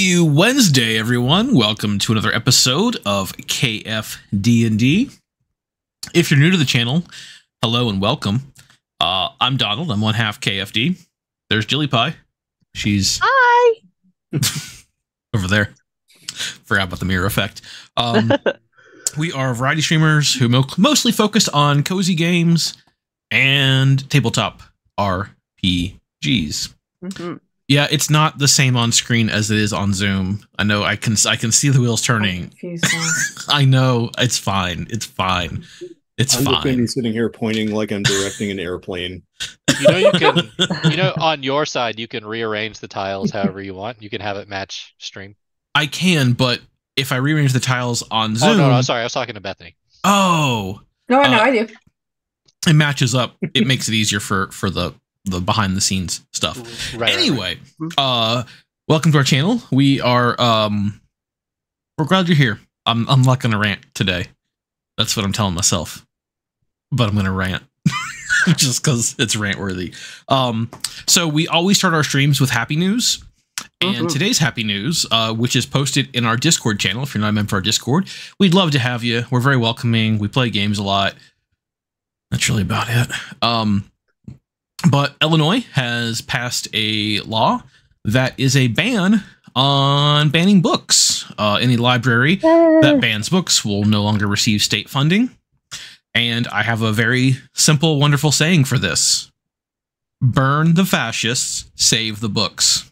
Happy Wednesday, everyone. Welcome to another episode of KFD&D. If you're new to the channel, hello and welcome. I'm Donald. I'm one half KFD. There's Jilly Pie. She's hi over there. Forgot about the mirror effect. We are variety streamers who mostly focused on cozy games and tabletop RPGs. Mm-hmm. Yeah, it's not the same on screen as it is on Zoom. I know. I can see the wheels turning. I know. It's fine. It's fine. It's fine. I'm going to be sitting here pointing like I'm directing an airplane. You can, on your side, you can rearrange the tiles however you want. You can have it match stream. I can, but if I rearrange the tiles on Zoom... Oh, no, sorry. I was talking to Bethany. Oh. No, I do. It matches up. It makes it easier for the behind the scenes stuff. Right, anyway, right. Welcome to our channel. We are we're glad you're here. I'm not gonna rant today. That's what I'm telling myself. But I'm gonna rant. Just because it's rant worthy. So we always start our streams with happy news. And today's happy news, which is posted in our Discord channel. If you're not a member of our Discord, we'd love to have you. We're very welcoming. We play games a lot. That's really about it. But Illinois has passed a law that is a ban on banning books. Any library that bans books will no longer receive state funding. And I have a very simple, wonderful saying for this. Burn the fascists, save the books.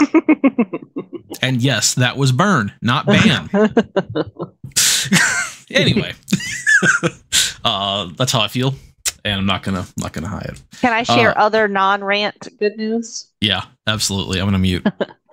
And yes, that was burn, not ban. Anyway, that's how I feel. And I'm not gonna hide it. Can I share other non-rant good news? Yeah, absolutely. I'm gonna mute.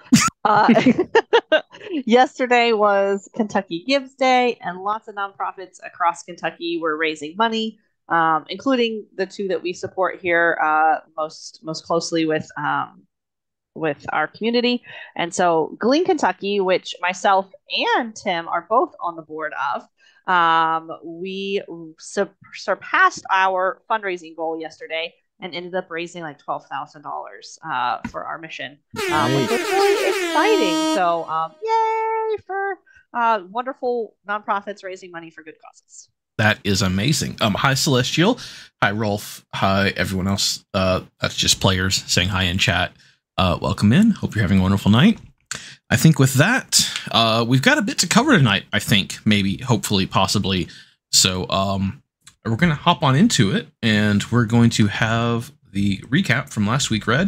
Yesterday was Kentucky Gives Day, and lots of nonprofits across Kentucky were raising money, including the two that we support here most closely with our community. And so Glean Kentucky, which myself and Tim are both on the board of, we surpassed our fundraising goal yesterday and ended up raising like $12,000 for our mission, which was really exciting. So yay for wonderful nonprofits raising money for good causes. That is amazing. Hi Celestial, hi Rolf, hi everyone else. That's just players saying hi in chat. Welcome in. Hope you're having a wonderful night. I think with that, we've got a bit to cover tonight, I think, maybe, hopefully, possibly. So we're going to hop on into it, and we're going to have the recap from last week read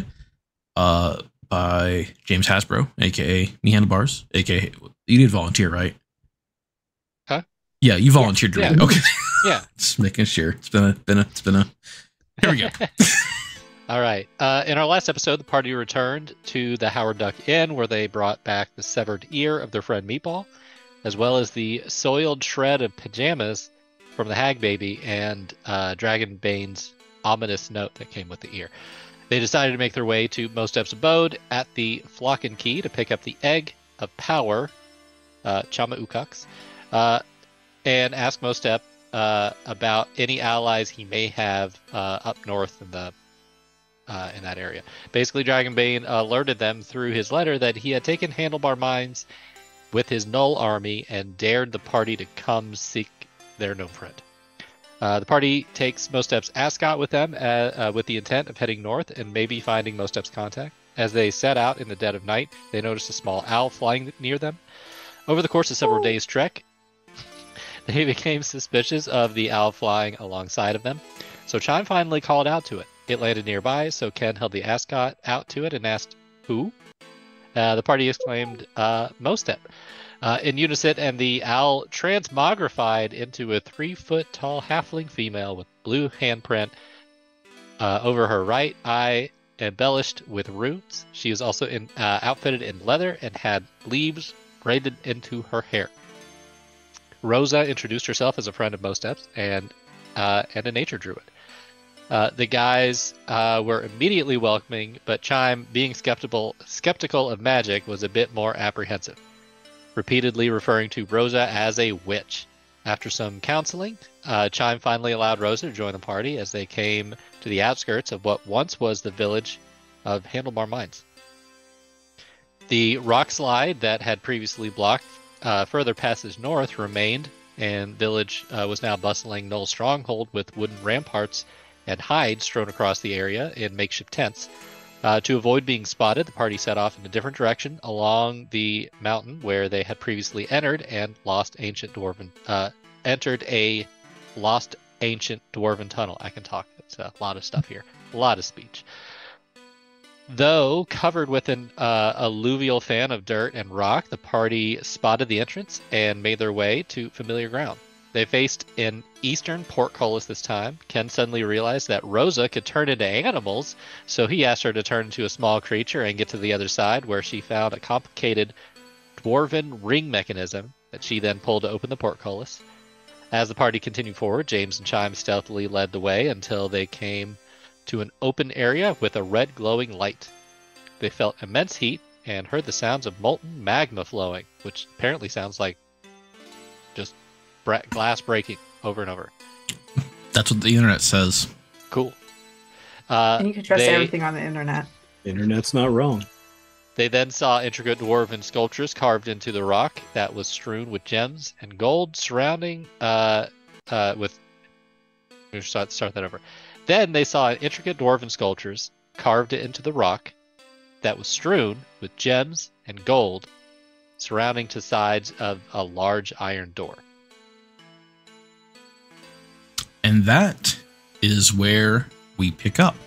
by James Hasbro, a.k.a. Me Handlebars, a.k.a. You did volunteer, right? Huh? Yeah, you volunteered. Yeah. Right? Okay. Yeah. Just making sure. It's been a... Here we go. All right. In our last episode, the party returned to the Howard Duck Inn, where they brought back the severed ear of their friend Meatball, as well as the soiled shred of pajamas from the Hag Baby and Dragonbane's ominous note that came with the ear. They decided to make their way to Mostep's abode at the Flock and Key to pick up the Egg of Power, Chama Ukux, and ask Mostep about any allies he may have up north in that area. Basically, Dragonbane alerted them through his letter that he had taken Handlebar Mines with his Null army and dared the party to come seek their gnome friend. The party takes Mostep's ascot with them with the intent of heading north and maybe finding Mostep's contact. As they set out in the dead of night, they noticed a small owl flying near them. Over the course of several days' trek, they became suspicious of the owl flying alongside of them. So Chime finally called out to it. It landed nearby, so Ken held the ascot out to it and asked, "Who?" The party exclaimed, Mostep. In unison, and the owl transmogrified into a 3-foot-tall halfling female with blue handprint over her right eye, embellished with runes. She was also outfitted in leather and had leaves braided into her hair. Rosa introduced herself as a friend of Mostep's and a nature druid. The guys were immediately welcoming, but Chime, being skeptical of magic, was a bit more apprehensive, repeatedly referring to Rosa as a witch. After some counseling, Chime finally allowed Rosa to join the party as they came to the outskirts of what once was the village of Handlebar Mines. The rock slide that had previously blocked further passage north remained, and village was now bustling Knoll stronghold with wooden ramparts and hides strewn across the area in makeshift tents. To avoid being spotted, the party set off in a different direction along the mountain where they had previously entered and entered a lost ancient dwarven tunnel. I can talk. It's a lot of stuff here. A lot of speech. Though covered with an alluvial fan of dirt and rock, the party spotted the entrance and made their way to familiar ground. They faced an eastern portcullis this time. Ken suddenly realized that Rosa could turn into animals, so he asked her to turn into a small creature and get to the other side, where she found a complicated dwarven ring mechanism that she then pulled to open the portcullis. As the party continued forward, James and Chime stealthily led the way until they came to an open area with a red glowing light. They felt immense heat and heard the sounds of molten magma flowing, which apparently sounds like just glass breaking over and over. That's what the internet says. Cool. And you can trust everything on the internet. Internet's not wrong. They then saw intricate dwarven sculptures carved into the rock that was strewn with gems and gold surrounding with... Start that over. Then they saw intricate dwarven sculptures carved into the rock that was strewn with gems and gold surrounding the sides of a large iron door. And that is where we pick up.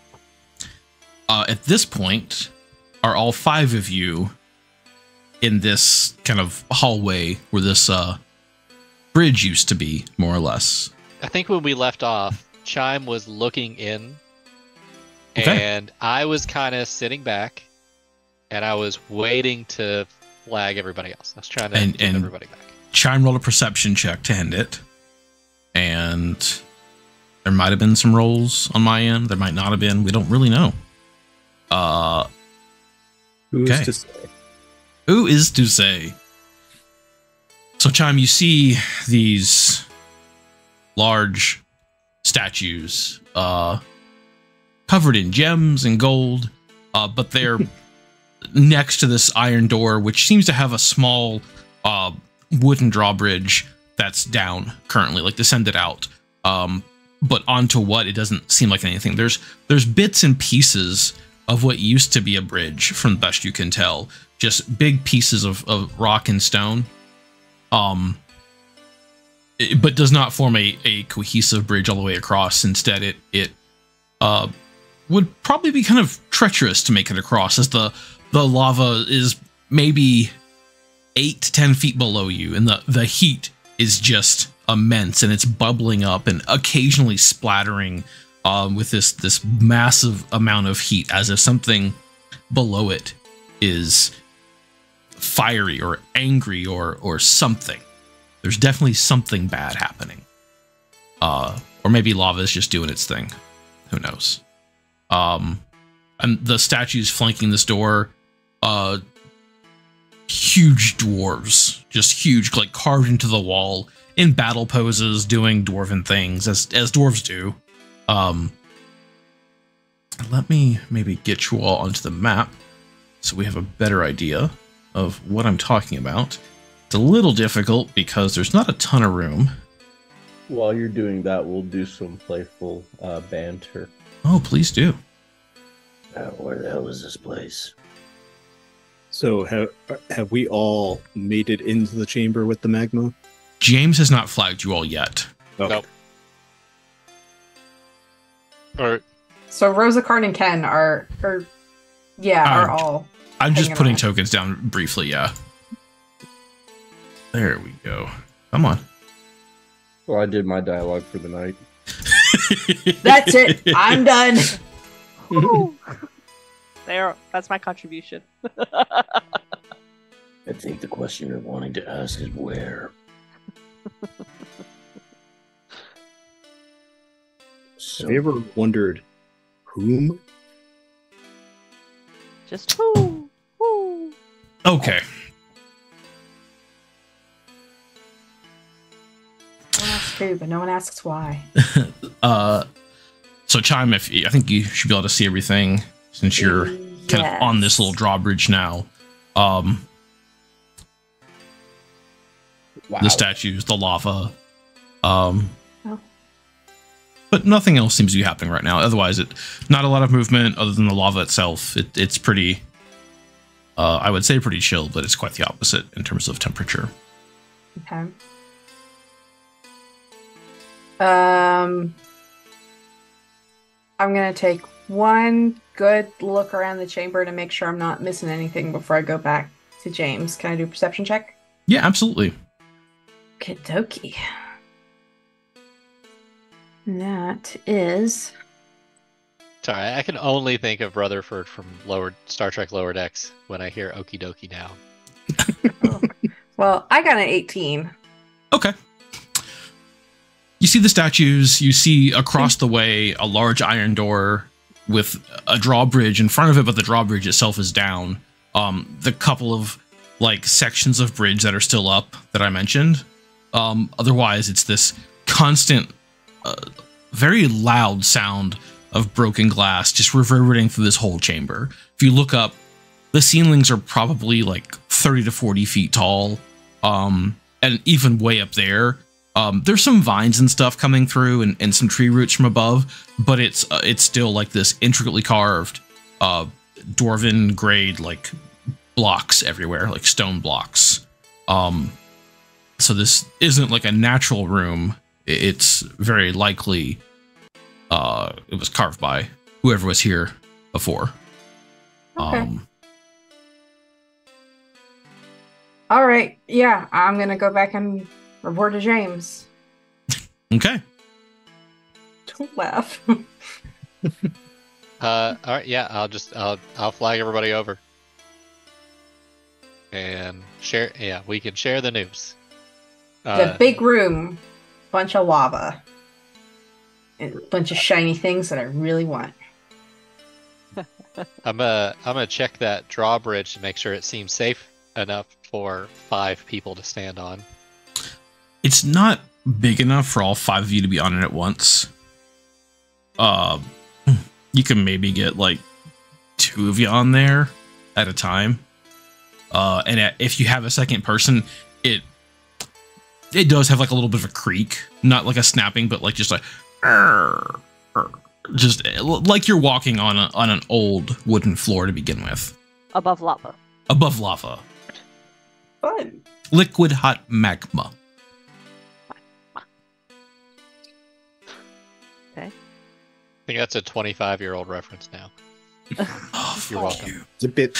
At this point, are all 5 of you in this kind of hallway where this bridge used to be, more or less? I think when we left off, Chime was looking in, okay. And I was kind of sitting back, and I was waiting to flag everybody else. I was trying to get everybody back. Chime rolled a perception check to end it, and there might have been some rolls on my end. There might not have been. We don't really know. Who's to say? Who is to say? So, Chime, you see these large statues covered in gems and gold, but they're next to this iron door, which seems to have a small wooden drawbridge that's down currently, like descended out. But onto what? It doesn't seem like anything. There's bits and pieces of what used to be a bridge, from the best you can tell. Just big pieces of rock and stone. But does not form a cohesive bridge all the way across. Instead, it would probably be kind of treacherous to make it across, as the lava is maybe 8 to 10 feet below you, and the heat is just immense, and it's bubbling up and occasionally splattering with this massive amount of heat, as if something below it is fiery or angry or something. There's definitely something bad happening. Or maybe lava is just doing its thing. Who knows? And the statues flanking this door, huge dwarves, just huge, like carved into the wall in battle poses, doing dwarven things as dwarves do. Let me maybe get you all onto the map so we have a better idea of what I'm talking about. It's a little difficult because there's not a ton of room. While you're doing that, we'll do some playful banter. Oh, please do. Where the hell is this place? So have we all made it into the chamber with the magma? James has not flagged you all yet. Okay. Nope. Or So Rosa, Karn, and Ken are all. I'm just hanging putting around. tokens down briefly, yeah. There we go. Come on. Well, I did my dialogue for the night. That's it. I'm done. That's my contribution. I think the question you're wanting to ask is where. Have you ever wondered whom? Just who? Okay. No one asks who, but no one asks why. So Chime, I think you should be able to see everything since you're kind of on this little drawbridge now. Wow. Wow. The statues, the lava. But nothing else seems to be happening right now. Otherwise, not a lot of movement other than the lava itself. It's pretty, I would say pretty chill, but it's quite the opposite in terms of temperature. Okay. I'm gonna take one good look around the chamber to make sure I'm not missing anything before I go back to James. Can I do a perception check? Yeah, absolutely. Kidoki. That is... Sorry, I can only think of Rutherford from Star Trek Lower Decks when I hear Okie Dokie now. Well, I got an 18. Okay. You see the statues. You see across the way a large iron door with a drawbridge in front of it, but the drawbridge itself is down. The couple of like sections of bridge that are still up that I mentioned. Otherwise, it's this constant, very loud sound of broken glass just reverberating through this whole chamber. If you look up, the ceilings are probably like 30 to 40 feet tall. And even way up there, there's some vines and stuff coming through and some tree roots from above, but it's still like this intricately carved, dwarven grade, like blocks everywhere, like stone blocks. So this isn't like a natural room. It's very likely, it was carved by whoever was here before. Okay. All right. Yeah, I'm going to go back and report to James. Okay. Don't laugh. All right. Yeah, I'll flag everybody over. And share. Yeah, we can share the news. The big room, bunch of lava, and a bunch of shiny things that I really want. I'm gonna check that drawbridge to make sure it seems safe enough for 5 people to stand on. It's not big enough for all 5 of you to be on it at once. You can maybe get like 2 of you on there at a time. And if you have a second person, it does have like a little bit of a creak, not like a snapping, but like just like just like you're walking on an old wooden floor to begin with. Above lava. Above lava. Fun. Liquid hot magma. Okay. I think that's a 25-year-old reference now. Oh, You're welcome. you. It's a bit.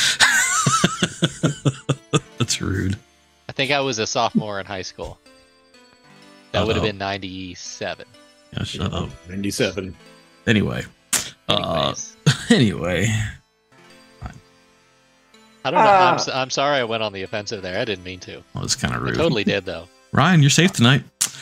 That's rude. I think I was a sophomore in high school. That would have Uh-oh. been 97. Yeah, shut up. 97. Anyway. Anyway. I don't know. I'm sorry I went on the offensive there. I didn't mean to. Well, that's kind of I rude. totally did, though. Ryan, you're safe tonight.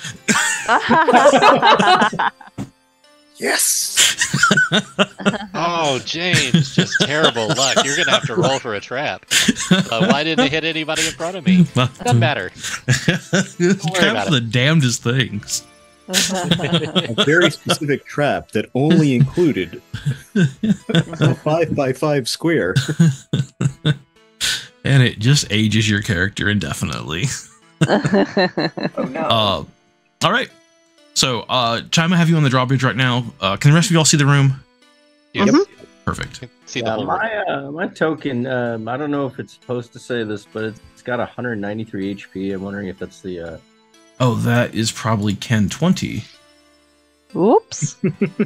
Yes. Oh, James, just terrible luck. You're going to have to roll for a trap. Why didn't it hit anybody in front of me? Doesn't matter. Traps about are the damnedest things. A very specific trap that only included a 5x5 square. And it just ages your character indefinitely. Oh no. All right. So, Chima, I have you on the drawbridge right now. Can the rest of you all see the room? Yes. Perfect. See the whole room. My token, I don't know if it's supposed to say this, but it's got 193 HP. I'm wondering if that's the... Oh, that is probably Ken 20. Oops.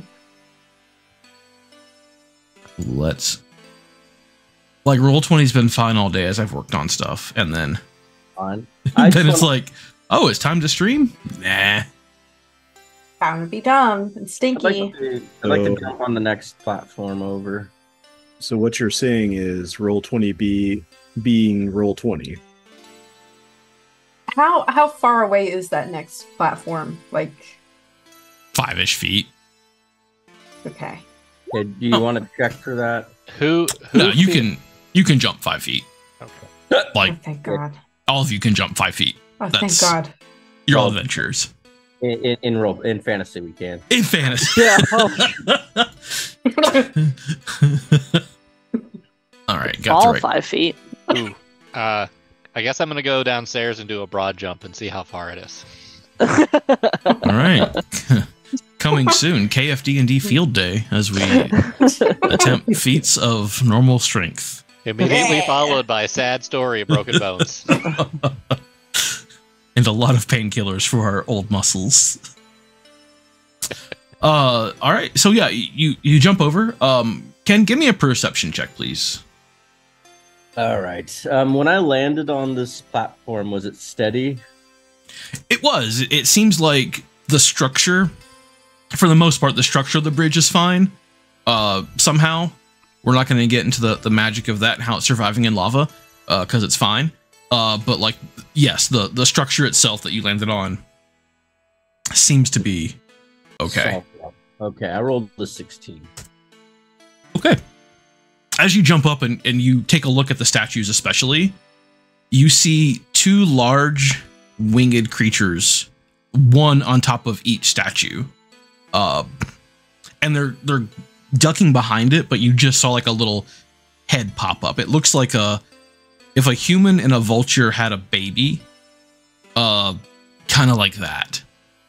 Let's... Like, Roll20's been fine all day as I've worked on stuff, and then... on. then it's like, oh, it's time to stream? Nah. Bound to be dumb and I'd stinky. like to jump on the next platform over. So what you're saying is Roll20 being Roll20. How far away is that next platform? Like, 5-ish feet. okay. Okay, do you want to check for that? Who No, you can jump 5 feet. Okay. Like, Oh, thank God. all of you can jump 5 feet. Oh, That's- thank God. You're all adventurers. In fantasy, we can. In fantasy. Yeah. All right, got All the right. 5 feet. Ooh. I guess I'm gonna go downstairs and do a broad jump and see how far it is. All right. Coming soon, KFD&D Field Day as we attempt feats of normal strength. Immediately followed by a sad story of broken bones. And a lot of painkillers for our old muscles. All right. So yeah, you jump over. Ken, give me a perception check, please. All right. When I landed on this platform, was it steady? It was. It seems like the structure, for the most part, the structure of the bridge is fine. Somehow, we're not going to get into the magic of that and how it's surviving in lava, because it's fine. But like, yes, the structure itself that you landed on seems to be okay. Okay, I rolled the 16. Okay. As you jump up and you take a look at the statues especially, you see two large winged creatures, one on top of each statue. And they're ducking behind it, but you just saw like a little head pop up. It looks like if a human and a vulture had a baby, kind of like that.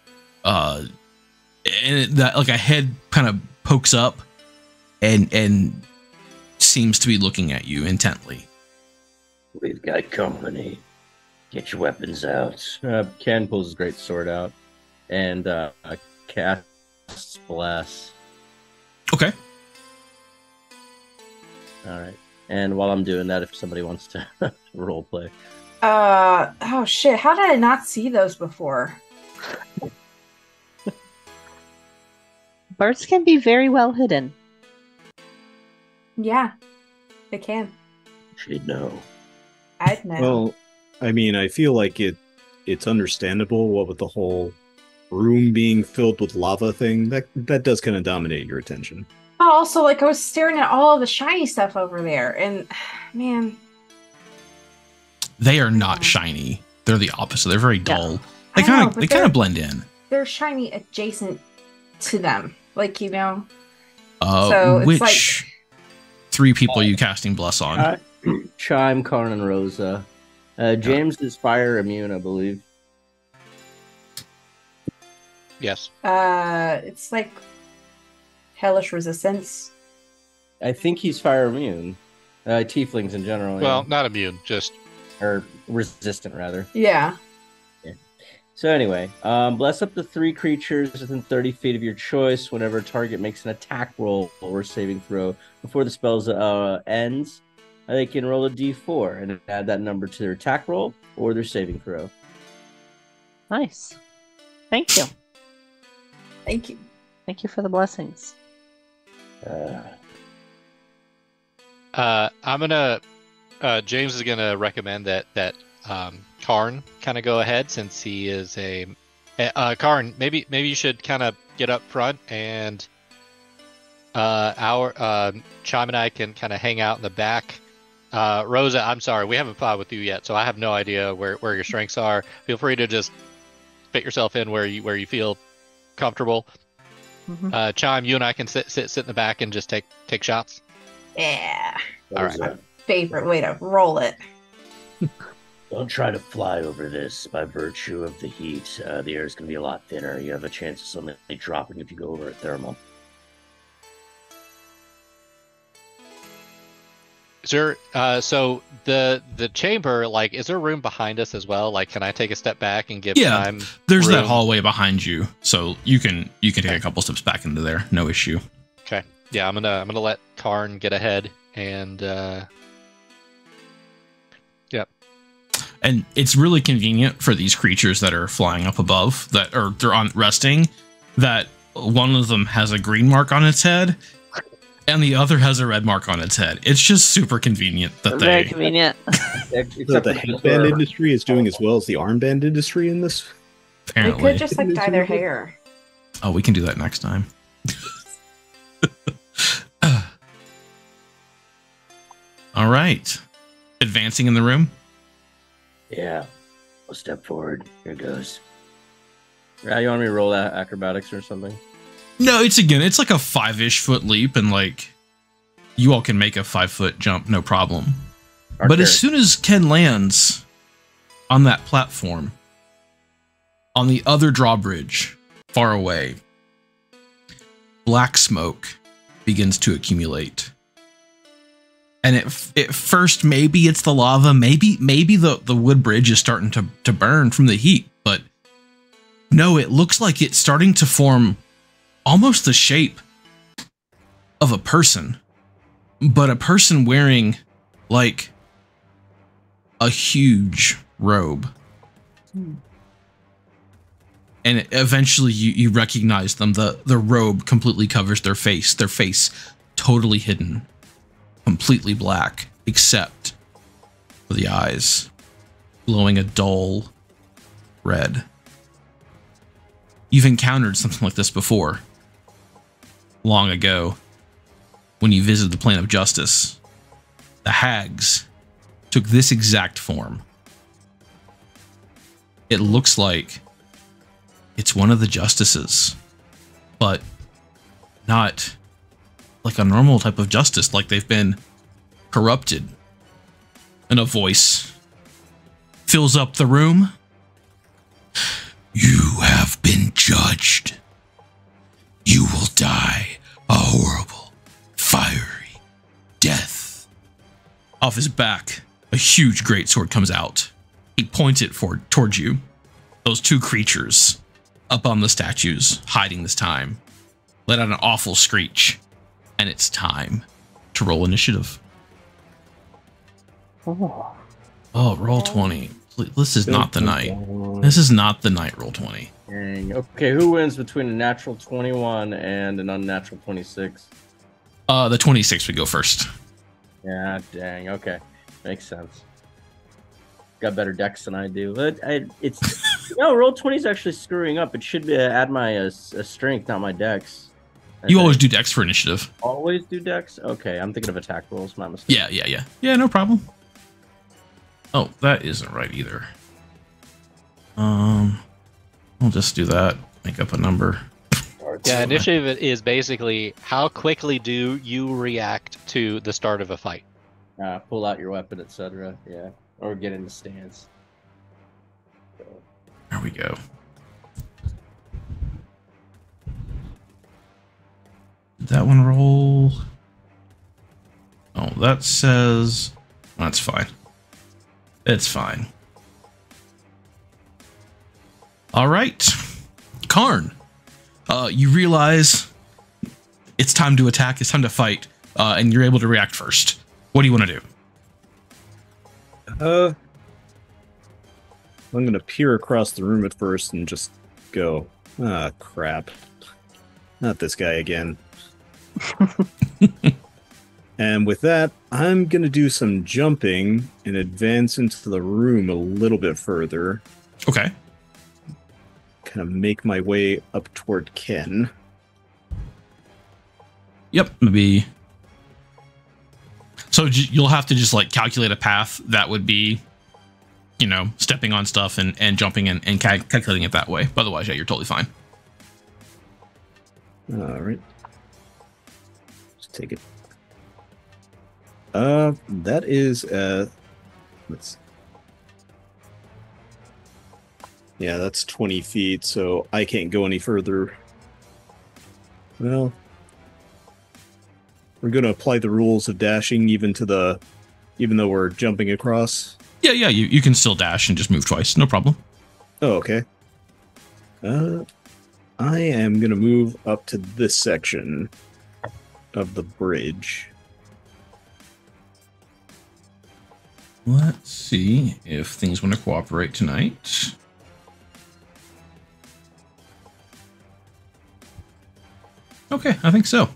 And that like a head kind of pokes up and seems to be looking at you intently. We've got company. Get your weapons out. Ken pulls his great sword out and casts Bless. Okay. All right. And while I'm doing that, if somebody wants to role play. Oh shit, how did I not see those before? Birds can be very well hidden. Yeah, they can. She'd know. I'd know. Well, I mean, I feel like it's understandable what with the whole room being filled with lava thing. That does kind of dominate your attention. Oh, also, like I was staring at all of the shiny stuff over there, and man, they are not shiny. They're the opposite. They're very dull. They I kind of blend in. They're shiny adjacent to them, like, you know. So it's which like 3 people are you casting Bless on? Chime, Karn, and Rosa. James is fire immune, I believe. Yes. It's like hellish resistance. I think he's fire immune. Tieflings in general. Well, not immune, just or resistant rather. Yeah. So anyway, bless up to 3 creatures within 30 feet of your choice. Whenever a target makes an attack roll or saving throw before the spell ends, they can roll a d4 and add that number to their attack roll or their saving throw. Nice. Thank you. Thank you. Thank you for the blessings. I'm gonna. James is gonna recommend that Karn kind of go ahead since he is a. Karn, maybe you should kind of get up front and our Chime and I can kind of hang out in the back. Rosa, I'm sorry, we haven't fought with you yet, so I have no idea where your strengths are. Feel free to just fit yourself in where you feel comfortable. Mm-hmm. Chime, you and I can sit in the back and just take shots. Yeah. All right. Favorite way to roll it. Don't try to fly over this by virtue of the heat. The air is going to be a lot thinner. You have a chance of something dropping if you go over a thermal. Is there so the chamber, like, is there room behind us as well? Like, can I take a step back and give time? There's room? that hallway behind you, so you can take a couple steps back into there, no issue. Okay. Yeah, I'm gonna let Karn get ahead and yep. And it's really convenient for these creatures that are flying up above, that or they're on resting, that one of them has a green mark on its head and the other has a red mark on its head. It's just super convenient that Very convenient. So the headband industry is doing as well as the armband industry in this. They apparently. could just like dye their hair. Oh, we can do that next time. All right. Advancing in the room. Yeah. I'll step forward. Here goes. Yeah, you want me to roll acrobatics or something? No, it's like a 5-ish foot leap, and like you all can make a 5-foot jump, no problem. But as soon as Ken lands on that platform, on the other drawbridge, far away, black smoke begins to accumulate. And at first, maybe it's the lava, maybe the wood bridge is starting to burn from the heat, but no, it looks like it's starting to form almost the shape of a person, but a person wearing like a huge robe. And eventually you recognize them. The robe completely covers their face totally hidden, completely black, except for the eyes glowing a dull red. You've encountered something like this before, long ago, when you visited the Plane of Justice. The hags took this exact form. It looks like it's one of the justices, but not like a normal type of justice, like they've been corrupted. And a voice fills up the room. You have been judged. You will die a horrible, fiery death. Off his back, a huge greatsword comes out. He points it towards you. Those two creatures up on the statues, hiding this time, let out an awful screech, and it's time to roll initiative. Oh, roll 20. This is not the night. This is not the night. Roll 20. Dang. Okay, who wins between a natural 21 and an unnatural 26? The 26 would go first. Yeah, dang. Okay, makes sense. Got better decks than I do, but it's no, roll 20 is actually screwing up. It should add my strength, not my dex. You always do dex for initiative. Always do dex? Okay, I'm thinking of attack rolls. My mistake. Yeah, no problem. Oh, that isn't right either. We'll just do that. Make up a number. Yeah, initiative is basically how quickly do you react to the start of a fight. Pull out your weapon, etc. Yeah. Or get in the stance. There we go. Did that one roll? Oh, that says... That's fine. It's fine. All right. Karn. You realize it's time to attack. It's time to fight. And you're able to react first. What do you want to do? I'm going to peer across the room at first and just go, ah, crap. Not this guy again. And with that, I'm going to do some jumping and advance into the room a little bit further. Okay. Kind of make my way up toward Ken. Yep, maybe. So you'll have to just like calculate a path that would be, you know, stepping on stuff and jumping and calculating it that way. But otherwise, yeah, you're totally fine. All right. Just take it. That is, let's, yeah, that's 20 feet, so I can't go any further. Well, we're going to apply the rules of dashing even though we're jumping across. Yeah, you can still dash and just move twice. No problem. Oh, okay. I am going to move up to this section of the bridge. Let's see if things want to cooperate tonight. Okay, I think so.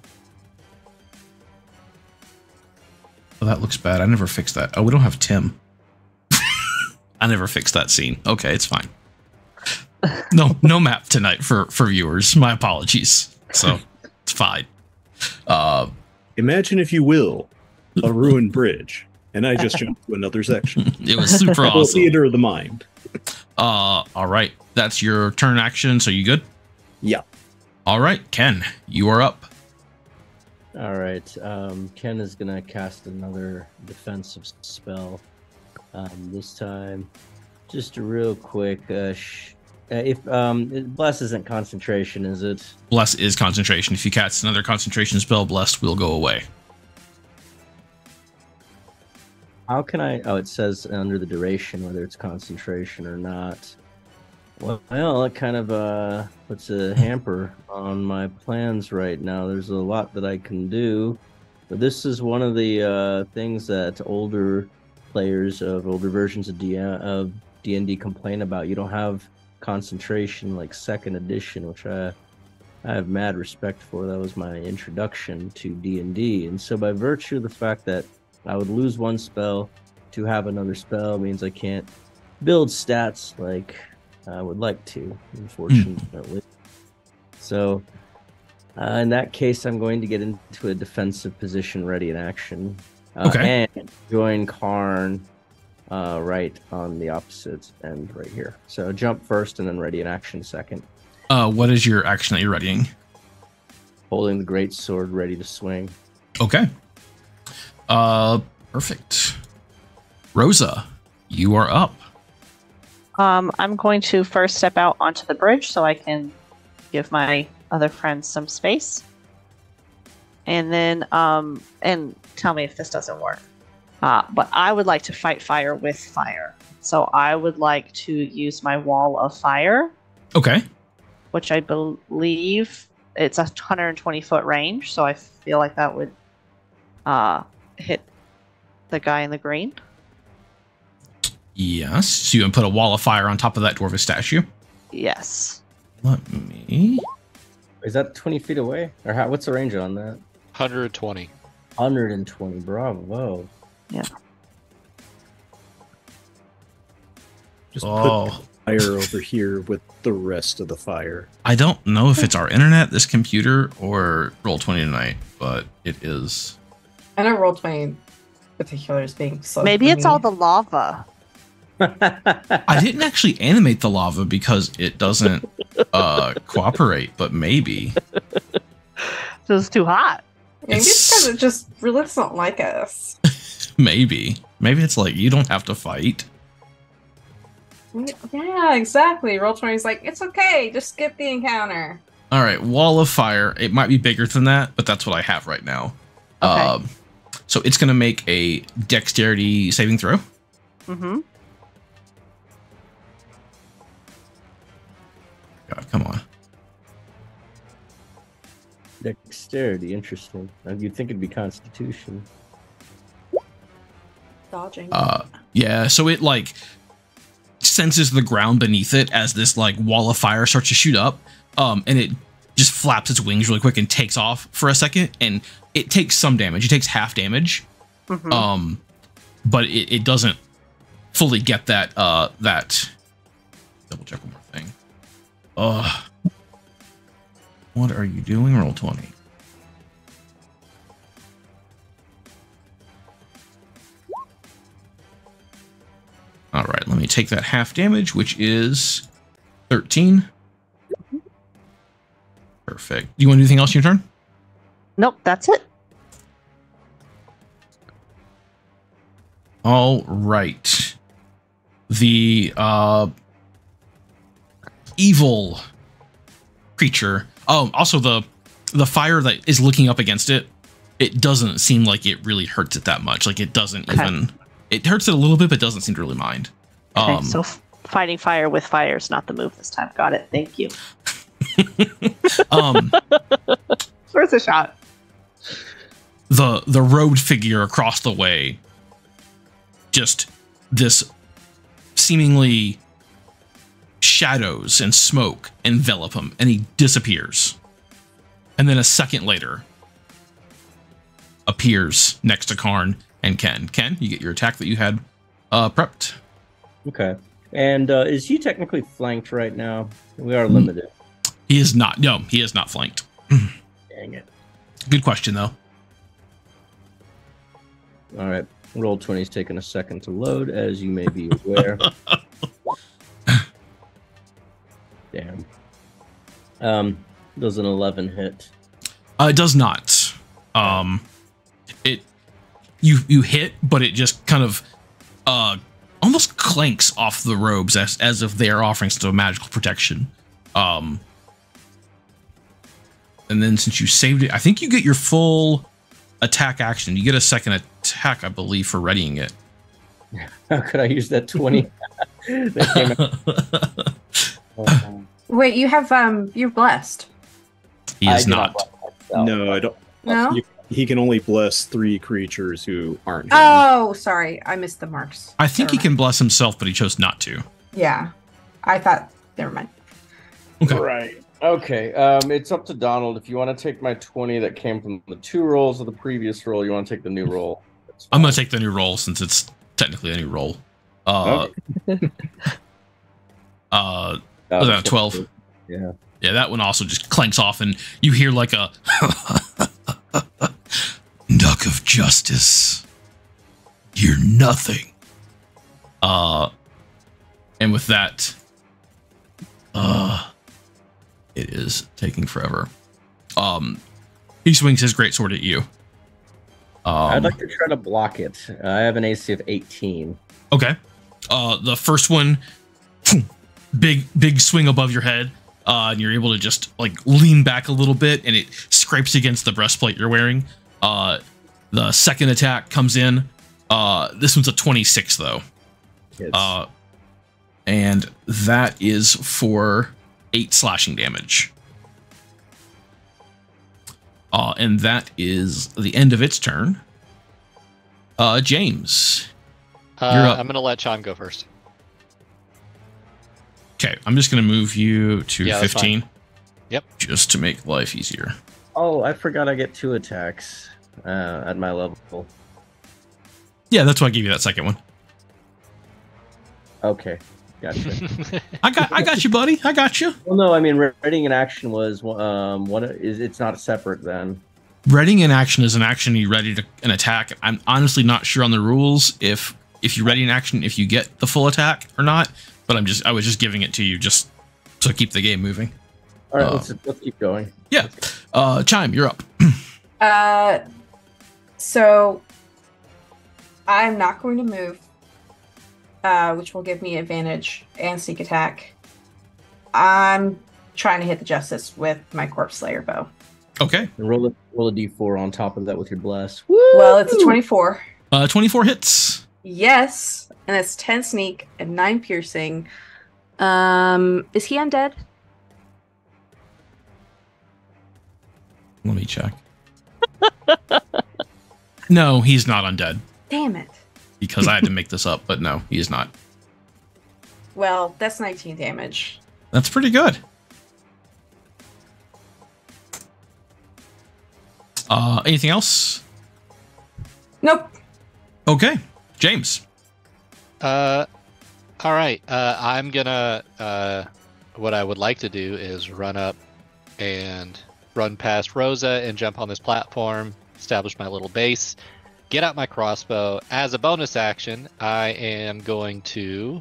Oh, that looks bad. I never fixed that. Oh, we don't have Tim. I never fixed that scene. Okay, it's fine. No map tonight for viewers. My apologies. So it's fine. Imagine, if you will, a ruined bridge, and I just jumped to another section. It was super awesome. Theater of the mind. All right. That's your turn action. So you good? Yeah. All right, Ken, you are up. All right. Ken is gonna cast another defensive spell. This time, just a real quick. If bless isn't concentration, is it? Bless is concentration. If you cast another concentration spell, blessed will go away. How can I? Oh, it says under the duration whether it's concentration or not. Well, it kind of puts a hamper on my plans right now. There's a lot that I can do, but this is one of the things that older players of older versions of D&D complain about. You don't have concentration like second edition, which I have mad respect for. That was my introduction to D&D, and so by virtue of the fact that I would lose one spell to have another spell means I can't build stats like I would like to, unfortunately. So in that case, I'm going to get into a defensive position ready in action. Okay. And join Karn right on the opposite end right here. So jump first and then ready in action second. What is your action that you're readying? Holding the great sword ready to swing. Okay. Perfect. Rosa, you are up. I'm going to first step out onto the bridge so I can give my other friends some space. And then, and tell me if this doesn't work. But I would like to fight fire with fire. So I would like to use my wall of fire. Okay. Which I believe it's a 120-foot range. So I feel like that would hit the guy in the green. Yes. So you can put a wall of fire on top of that dwarvish statue? Yes. Let me... Is that 20 feet away? Or what's the range on that? 120. 120, bravo. Yeah. Just put fire over here with the rest of the fire. I don't know if it's our internet, this computer, or Roll20 tonight, but it is. I know Roll20 in particular is being slow. Maybe it's all the lava. I didn't actually animate the lava because it doesn't cooperate, but maybe. It's too hot. Maybe it's because it just really doesn't like us. Maybe it's like you don't have to fight. Yeah, exactly. Roll20 is like, it's okay, just skip the encounter. All right, wall of fire. It might be bigger than that, but that's what I have right now. Okay. So it's going to make a dexterity saving throw. Mm-hmm. God, come on. Dexterity, interesting. You'd think it'd be Constitution. Dodging. Yeah, so it like senses the ground beneath it as this like wall of fire starts to shoot up, and it just flaps its wings really quick and takes off for a second, and it takes some damage. It takes half damage, but it doesn't fully get that. That double check one more thing. What are you doing? Roll20. All right, let me take that half damage, which is 13. Perfect. Do you want to do anything else in your turn? Nope, that's it. All right. The evil creature. Oh, also the fire that is looking up against it, it doesn't seem like it really hurts it that much. Like it doesn't even... It hurts it a little bit, but doesn't seem to really mind. Okay, so fighting fire with fire is not the move this time. Got it. Thank you. Worth a shot. The robed figure across the way, just this seemingly shadows and smoke envelop him, and he disappears. And then a second later, appears next to Karn and Ken. Ken, you get your attack that you had prepped. Okay. And is he technically flanked right now? We are limited. He is not. No, he is not flanked. Dang it. Good question, though. All right. Roll20 is taking a second to load, as you may be aware. Damn. Does an 11 hit? It does not. You hit, but it just kind of almost clanks off the robes as if they are offering some magical protection. And then since you saved it, I think you get your full attack action. You get a second attack, I believe, for readying it. How could I use that 20? Wait, you have you're blessed. He is not. No, I don't. No? He can only bless 3 creatures who aren't him. Oh, sorry. I missed the marks. I think he can bless himself, but he chose not to. Yeah. I thought, never mind. Okay. Right. Okay. It's up to Donald. If you want to take my 20 that came from the 2 rolls of the previous roll, you want to take the new roll. I'm going to take the new roll since it's technically a new roll. Was that a 12? Yeah. Yeah, that one also just clanks off, and you hear like a duck of justice. You're nothing. And with that, it is taking forever. He swings his greatsword at you. I'd like to try to block it. I have an AC of 18. Okay. The first one, big swing above your head. And you're able to just like lean back a little bit, and it scrapes against the breastplate you're wearing. The second attack comes in. This one's a 26 though. And that is for 8 slashing damage. And that is the end of its turn. James, you're up. I'm gonna let Sean go first. Okay, I'm just going to move you to 15. Yep. Just to make life easier. Oh, I forgot I get 2 attacks at my level. Yeah, that's why I gave you that second one. Okay, gotcha. I got you, buddy. I got you. Well, no, I mean, readying an action was it's not separate then. Readying an action is an action you ready to an attack. I'm honestly not sure on the rules if you ready an action if you get the full attack or not. But I was just giving it to you just to keep the game moving. All right, let's keep going. Yeah. Chime, you're up. So I'm not going to move, which will give me advantage and sneak attack. I'm trying to hit the justice with my Corpse Slayer bow. Okay. And roll a d4 on top of that with your bless. Woo! Well, it's a 24. 24 hits. Yes, and it's 10 sneak and 9 piercing. Is he undead? Let me check. No, he's not undead. Damn it. Because I had to make this up, but no, he is not. Well, that's 19 damage. That's pretty good. Anything else? Nope. Okay. James. All right. I'm gonna. What I would like to do is run up and run past Rosa and jump on this platform, establish my little base, get out my crossbow. As a bonus action, I am going to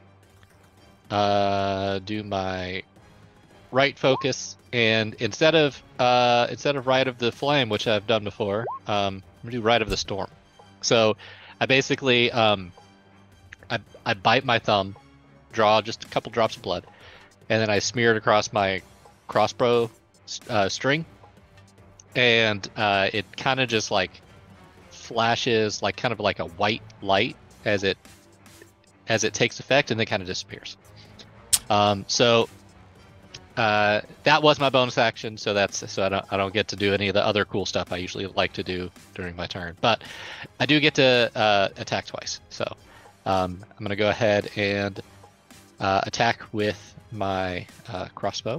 do my right focus, and instead of Rite of the Flame, which I've done before, I'm gonna do Rite of the Storm. So I basically I bite my thumb, draw just a couple drops of blood, and then I smear it across my crossbow string, and it kind of just like flashes like kind of like a white light as it takes effect, and then kind of disappears. So that was my bonus action, so I don't get to do any of the other cool stuff I usually like to do during my turn, but I do get to attack twice. So I'm gonna go ahead and attack with my crossbow.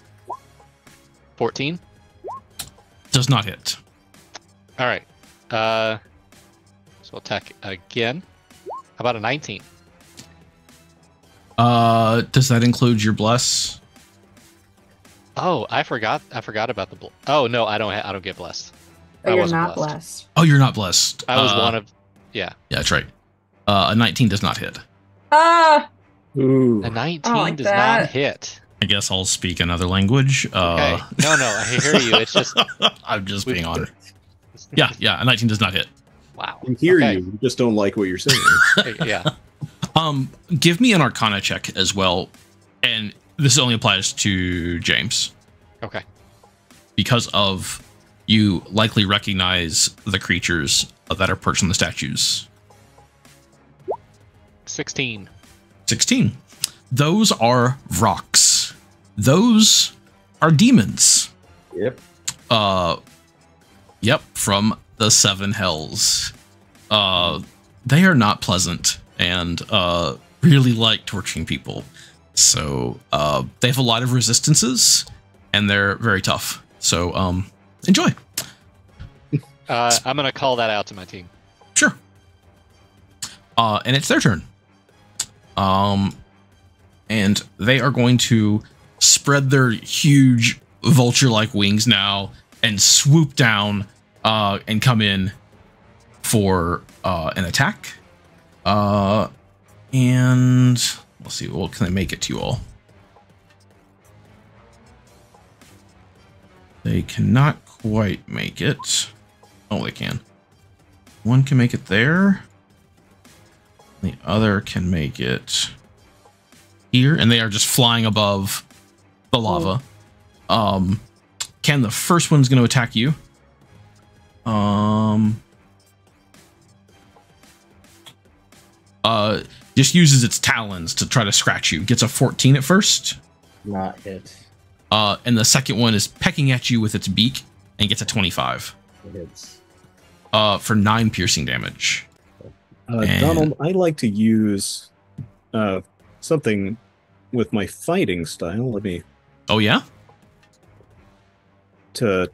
14 does not hit. All right, so attack again. How about a 19? Does that include your bless? Oh, I forgot about the oh no, I don't get blessed. Oh, you're not blessed. Oh, you're not blessed. I was one of yeah, that's right. A 19 does not hit. Ooh. A 19 does not hit. I guess I'll speak another language. Okay. No, I hear you. It's just I'm just being honest. Yeah, a 19 does not hit. Wow. We hear you. We just don't like what you're saying. Yeah. Give me an Arcana check as well, and this only applies to James. Okay. Because of you likely recognize the creatures that are perched on the statues. 16. 16. Those are rocks. Those are demons. Yep. Yep, from the Seven Hells. They are not pleasant and really like torturing people. So they have a lot of resistances and they're very tough. So enjoy. I'm going to call that out to my team. Sure. And it's their turn. And they are going to spread their huge vulture-like wings now and swoop down and come in for an attack. And let's see, what can I make it to you all? They cannot quite make it. Oh, they can. One can make it there. The other can make it here, and they are just flying above the lava. Ken, the first one's going to attack you. Just uses its talons to try to scratch you. Gets a 14 at first. Not hit. And the second one is pecking at you with its beak and gets a 25. It hits. For 9 piercing damage. Donald, I like to use something with my fighting style. Let me. Oh yeah. I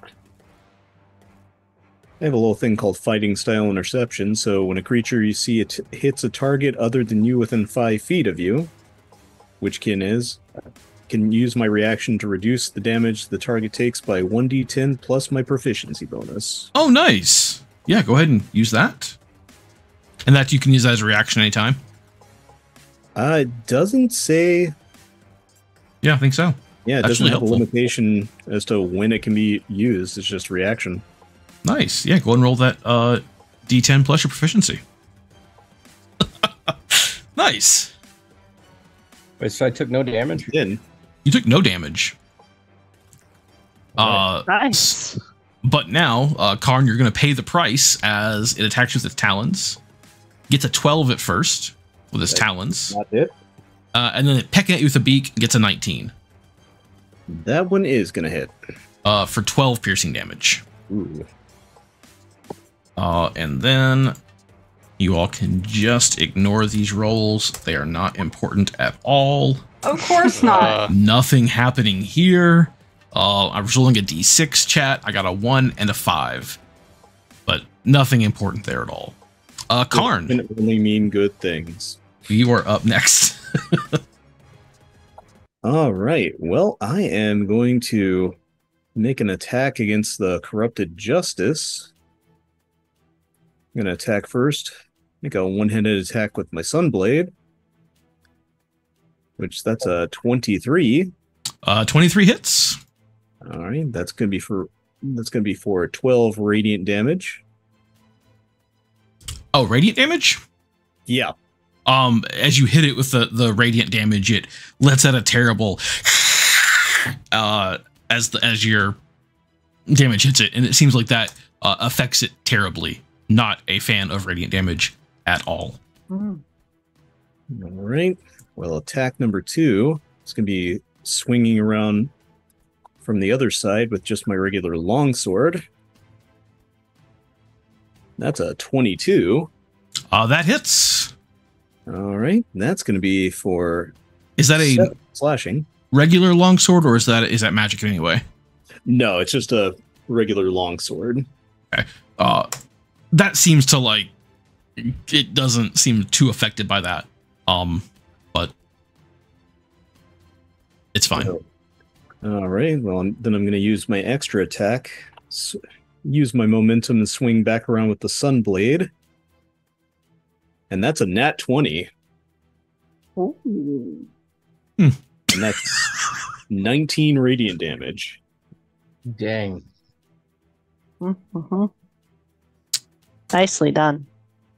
have a little thing called fighting style interception. So when a creature you see it hits a target other than you within 5 feet of you, which Kin is, can use my reaction to reduce the damage the target takes by 1d10 plus my proficiency bonus. Oh, nice. Yeah, go ahead and use that. And that you can use as a reaction anytime. It doesn't say. Yeah, I think so. Yeah, it That's doesn't really have a helpful. limitation as to when it can be used. It's just reaction. Nice. Yeah, go ahead and roll that D10 plus your proficiency. Nice. Wait, so I took no damage? Then You took no damage. Nice. But now, Karn, you're going to pay the price as it attacks you with its talons. Gets a 12 at first with its talons. not it. And then it pecking at you with a beak gets a 19 That one is gonna hit. for 12 piercing damage. Ooh. And then you all can just ignore these rolls. They are not important at all. Of course not. Nothing happening here. I was rolling a d6 chat. I got a 1 and a 5. But nothing important there at all. Karn, Can only mean good things. you are up next. All right. Well, I am going to make an attack against the corrupted justice. I'm going to attack first. Make a one-handed attack with my Sunblade, which that's a 23. 23 hits. All right, that's going to be for 12 radiant damage. Oh, radiant damage? Yeah. As you hit it with the radiant damage, it lets out a terrible as your damage hits it, and it seems like that affects it terribly. Not a fan of radiant damage at all. All right. Well, attack number 2. It's going to be swinging around from the other side with just my regular longsword. That's a 22. That hits. All right. That's going to be for Is that a 7 slashing. regular longsword, or is that magic anyway? No, it's just a regular longsword. That seems to like it doesn't seem too affected by that. But it's fine. All right. Well, then I'm going to use my extra attack. Use my momentum and swing back around with the Sunblade. And that's a nat 20. Ooh. And that's 19 radiant damage. Dang. Mm-hmm. Nicely done.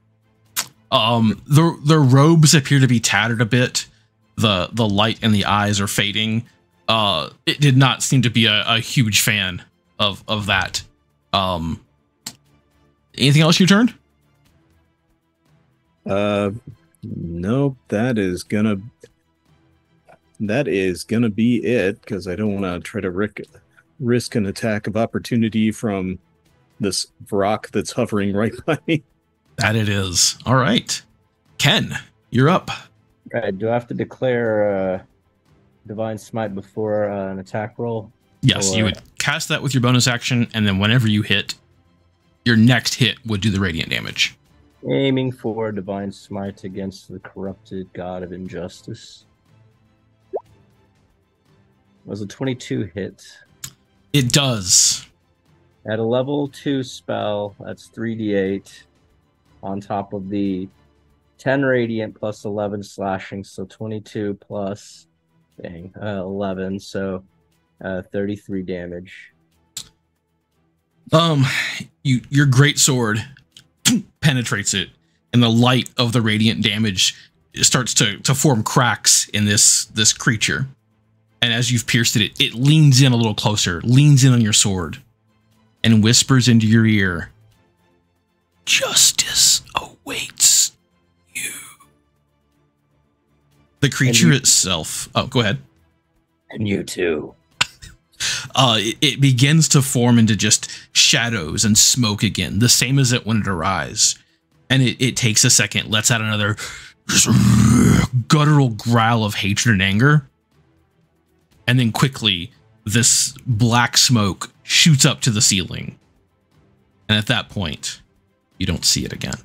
The robes appear to be tattered a bit. The light in the eyes are fading. It did not seem to be a huge fan of that. Anything else you turned? Nope. That is gonna be it, because I don't want to try to risk an attack of opportunity from this rock that's hovering right by me. That it is. All right. Ken, you're up. Right. Do I have to declare Divine Smite before an attack roll? Yes, you would cast that with your bonus action, and then whenever you hit, your next hit would do the radiant damage. Aiming for Divine Smite against the corrupted god of injustice. Was a 22 hit. It does. At a level 2 spell, that's 3d8 on top of the 10 radiant plus 11 slashing, so 22 plus 11, so 33 damage. Your great sword penetrates it, and the light of the radiant damage starts to form cracks in this creature. And as you've pierced it, it leans in a little closer, leans in on your sword, and whispers into your ear, "Justice awaits you." The creature itself... Oh, go ahead. And you too. It begins to form into just shadows and smoke again, the same as it when it arrives. And it takes a second, lets out another guttural growl of hatred and anger. And then quickly, this black smoke shoots up to the ceiling. And at that point, you don't see it again.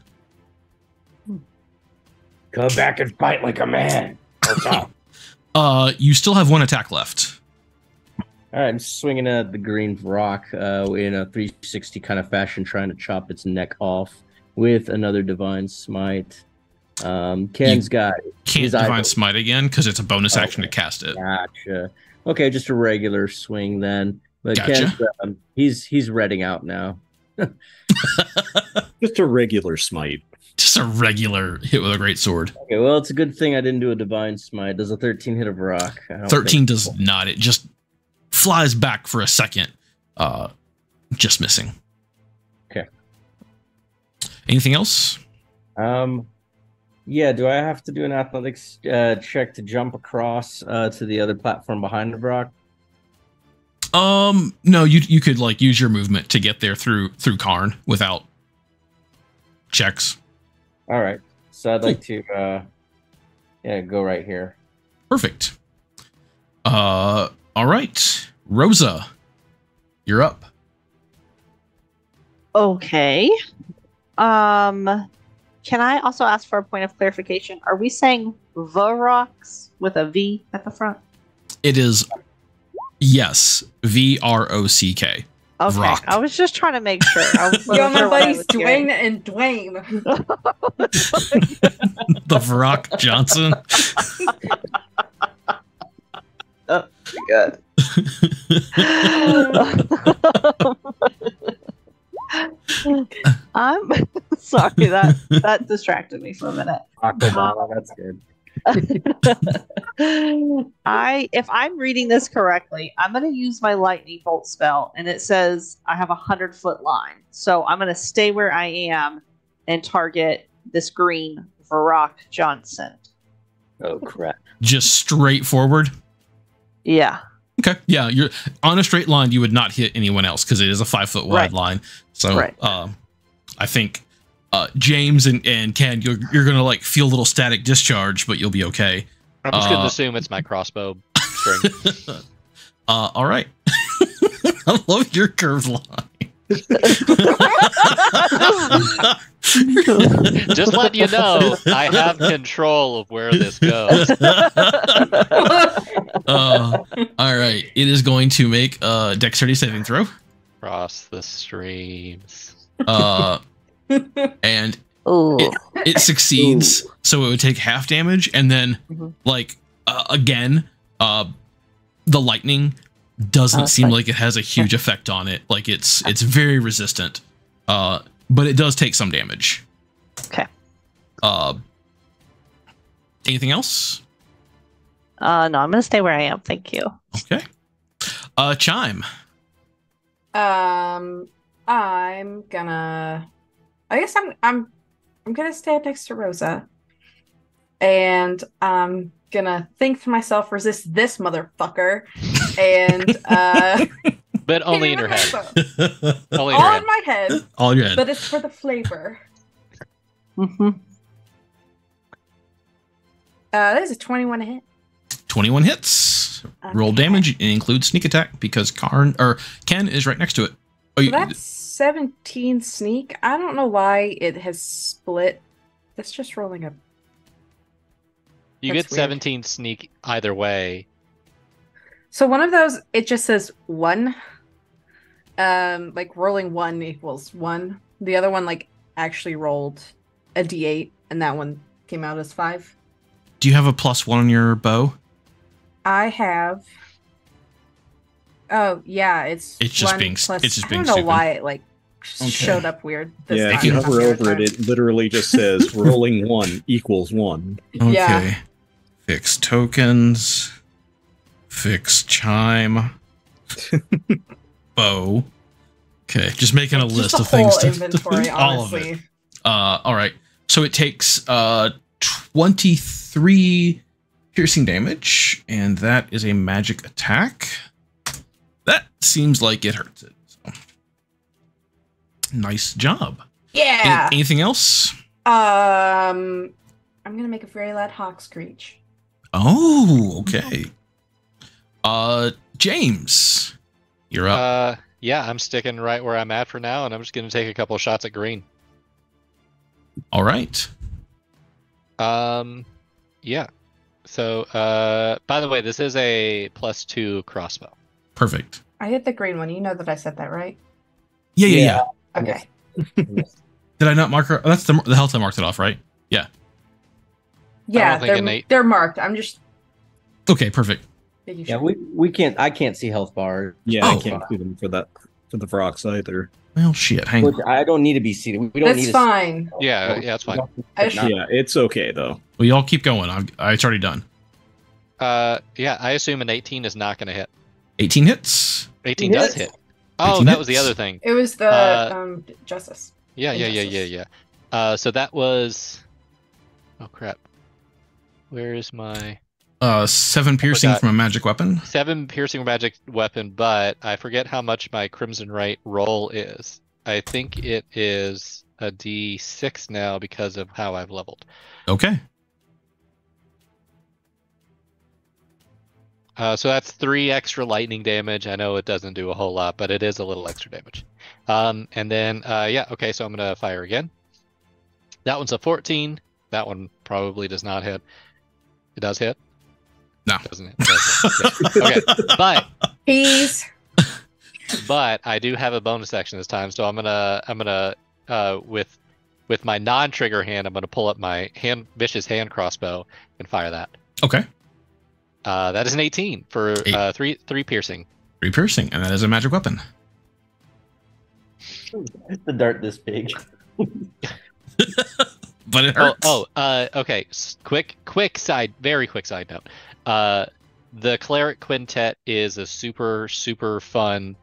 Come back and fight like a man. You still have one attack left. All right, I'm swinging at the green rock in a 360 kind of fashion, trying to chop its neck off with another Divine Smite. Ken's got... Can't Divine Smite again, because it's a bonus action to cast it. Gotcha. Okay, just a regular swing then. But Gotcha. Ken's, he's redding out now. Just a regular smite. Just a regular hit with a great sword. Okay, well, it's a good thing I didn't do a Divine Smite. Does a 13 hit a rock? 13 does not. It just flies back for a second. Just missing. Okay. Anything else? Yeah, do I have to do an athletics check to jump across to the other platform behind the rock? No, you could like use your movement to get there through Karn without checks. All right. So I'd like to go right here. Perfect. All right. Rosa, you're up. Okay. Can I also ask for a point of clarification? Are we saying the rocks with a V at the front? It is, yes, VROCK. Okay, Rock. I was just trying to make sure. Yo, my buddies Dwayne and Dwayne. The Vrock Johnson. Oh, good. I'm sorry, that distracted me for a minute. That's good. If I'm reading this correctly, I'm going to use my lightning bolt spell, and it says I have 100-foot line. So I'm going to stay where I am and target this green Varrock Johnson. Oh crap! Just straight forward. Yeah. Okay. Yeah, you're on a straight line. You would not hit anyone else because it is a 5-foot wide line. So I think James and Ken, you're gonna like feel a little static discharge, but you'll be okay. I'm just gonna assume it's my crossbow string. All right. I love your curved line. Just letting you know, I have control of where this goes. All right. It is going to make a dexterity saving throw. Cross the streams. And it succeeds. So it would take half damage. And then, again, the lightning doesn't seem like it has a huge effect on it. Like it's very resistant. but it does take some damage. Okay. Anything else? No, I'm gonna stay where I am. Thank you. Okay. Chime. I'm gonna. I guess I'm gonna stand next to Rosa, and I'm gonna think to myself, resist this motherfucker, and But only in her head. Only in all her in my head. All in your head. But it's for the flavor. Mm-hmm. That is a 21 to hit. 21 hits. Roll damage and include sneak attack because Ken is right next to it. Oh, So that's 17 sneak. I don't know why it has split. That's just rolling a. You That's get weird. 17 sneak either way. So one of those, it just says 1. Like rolling 1 equals 1. The other one, like, actually rolled a d8, and that one came out as 5. do you have a +1 on your bow? I have. Oh yeah, it's It's just 1 being- plus- it's just I being don't know stupid. why it like Okay. showed up weird. This Yeah, time. if you Not hover the other over it, time. it literally just says rolling 1 equals 1. Okay. Yeah. Fix tokens. Fix chime. Bow. Okay, just making a Just list the of things whole inventory, all of it. honestly. All right. So it takes 23 piercing damage, and that is a magic attack. That seems like it hurts it. So. Nice job. Yeah. Anything else? I'm gonna make a very loud hawk screech. Oh, okay. James, you're up. Yeah, I'm sticking right where I'm at for now, and I'm just going to take a couple of shots at green. All right. Yeah. So, by the way, this is a +2 crossbow. Perfect. I hit the green one. You know that I said that, right? Yeah. Okay. Did I not mark her? That's the health I marked it off, right? Yeah. Yeah, think innate- they're marked. I'm just Okay, perfect. making Yeah, sure. we can't. I can't see health bar. Yeah, Oh. I can't see them for the rocks either. Well, shit. Hang Which on. I don't need to be seated. We don't That's need. fine. Yeah, that's fine. I sh- Yeah, it's okay though. Well, y'all keep going. It's already done. Yeah, I assume an 18 is not going to hit. 18 hits. 18 does Yes. hit. Oh, 18 that was the hits. other thing. It was the justice. Yeah. So that was. Oh crap. Where is my 7 piercing forgot. from a magic weapon. 7 piercing magic weapon? But I forget how much my Crimson Right roll is. I think it is a D6 now because of how I've leveled. Okay. So that's 3 extra lightning damage. I know it doesn't do a whole lot, but it is a little extra damage. And then, yeah, okay, so I'm going to fire again. That one's a 14. That one probably does not hit. It does hit? No. Doesn't it? Doesn't. Yeah. Okay, Peace. but I do have a bonus action this time, so I'm gonna with my non-trigger hand, I'm gonna pull up my vicious hand crossbow and fire that. Okay. That is an 18 for 3 piercing. 3 piercing, and that is a magic weapon. The dart this big. But it hurts. Okay. Very quick side note. The Cleric Quintet is a super fun,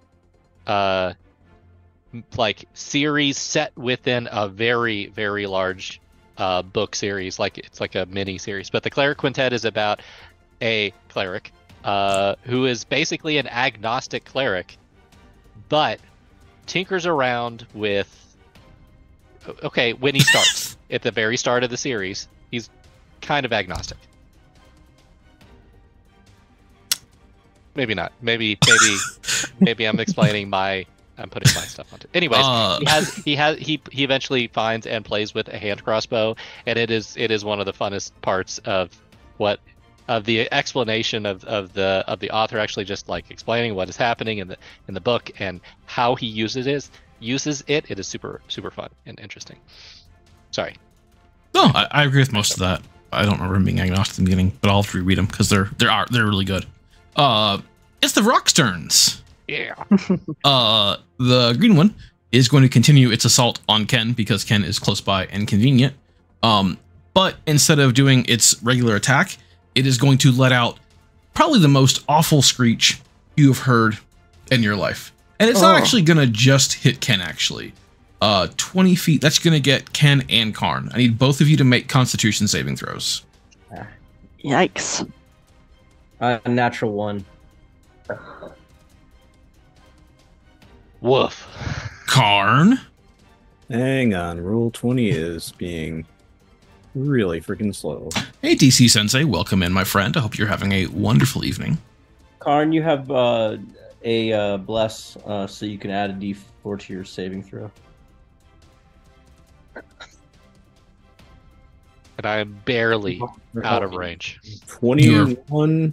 like series set within a very large, book series. Like it's like a mini series. But the Cleric Quintet is about a cleric, who is basically an agnostic cleric, but tinkers around with. Okay, when he starts at the very start of the series, he's kind of agnostic. Maybe not. Maybe I'm explaining I'm putting my stuff onto. Anyways, he eventually finds and plays with a hand crossbow, and it is one of the funnest parts of the explanation of the author actually just like explaining what is happening in the book and how he uses it. It is super fun and interesting. Sorry. No, I agree with most of that. I don't remember him being agnostic in the beginning, but I'll have to reread them because they're really good. It's the Rock's turns. Yeah. The green one is going to continue its assault on Ken because Ken is close by and convenient. But instead of doing its regular attack, it is going to let out probably the most awful screech you have heard in your life. And it's not actually going to just hit Ken, actually. 20 feet, that's going to get Ken and Karn. I need both of you to make Constitution saving throws. Yikes. Natural 1. Woof. Karn. Hang on, roll 20 is being really freaking slow. Hey, DC Sensei, welcome in, my friend. I hope you're having a wonderful evening. Karn, you have a bless, so you can add a d4 to your saving throw. And I am barely out of range. 21,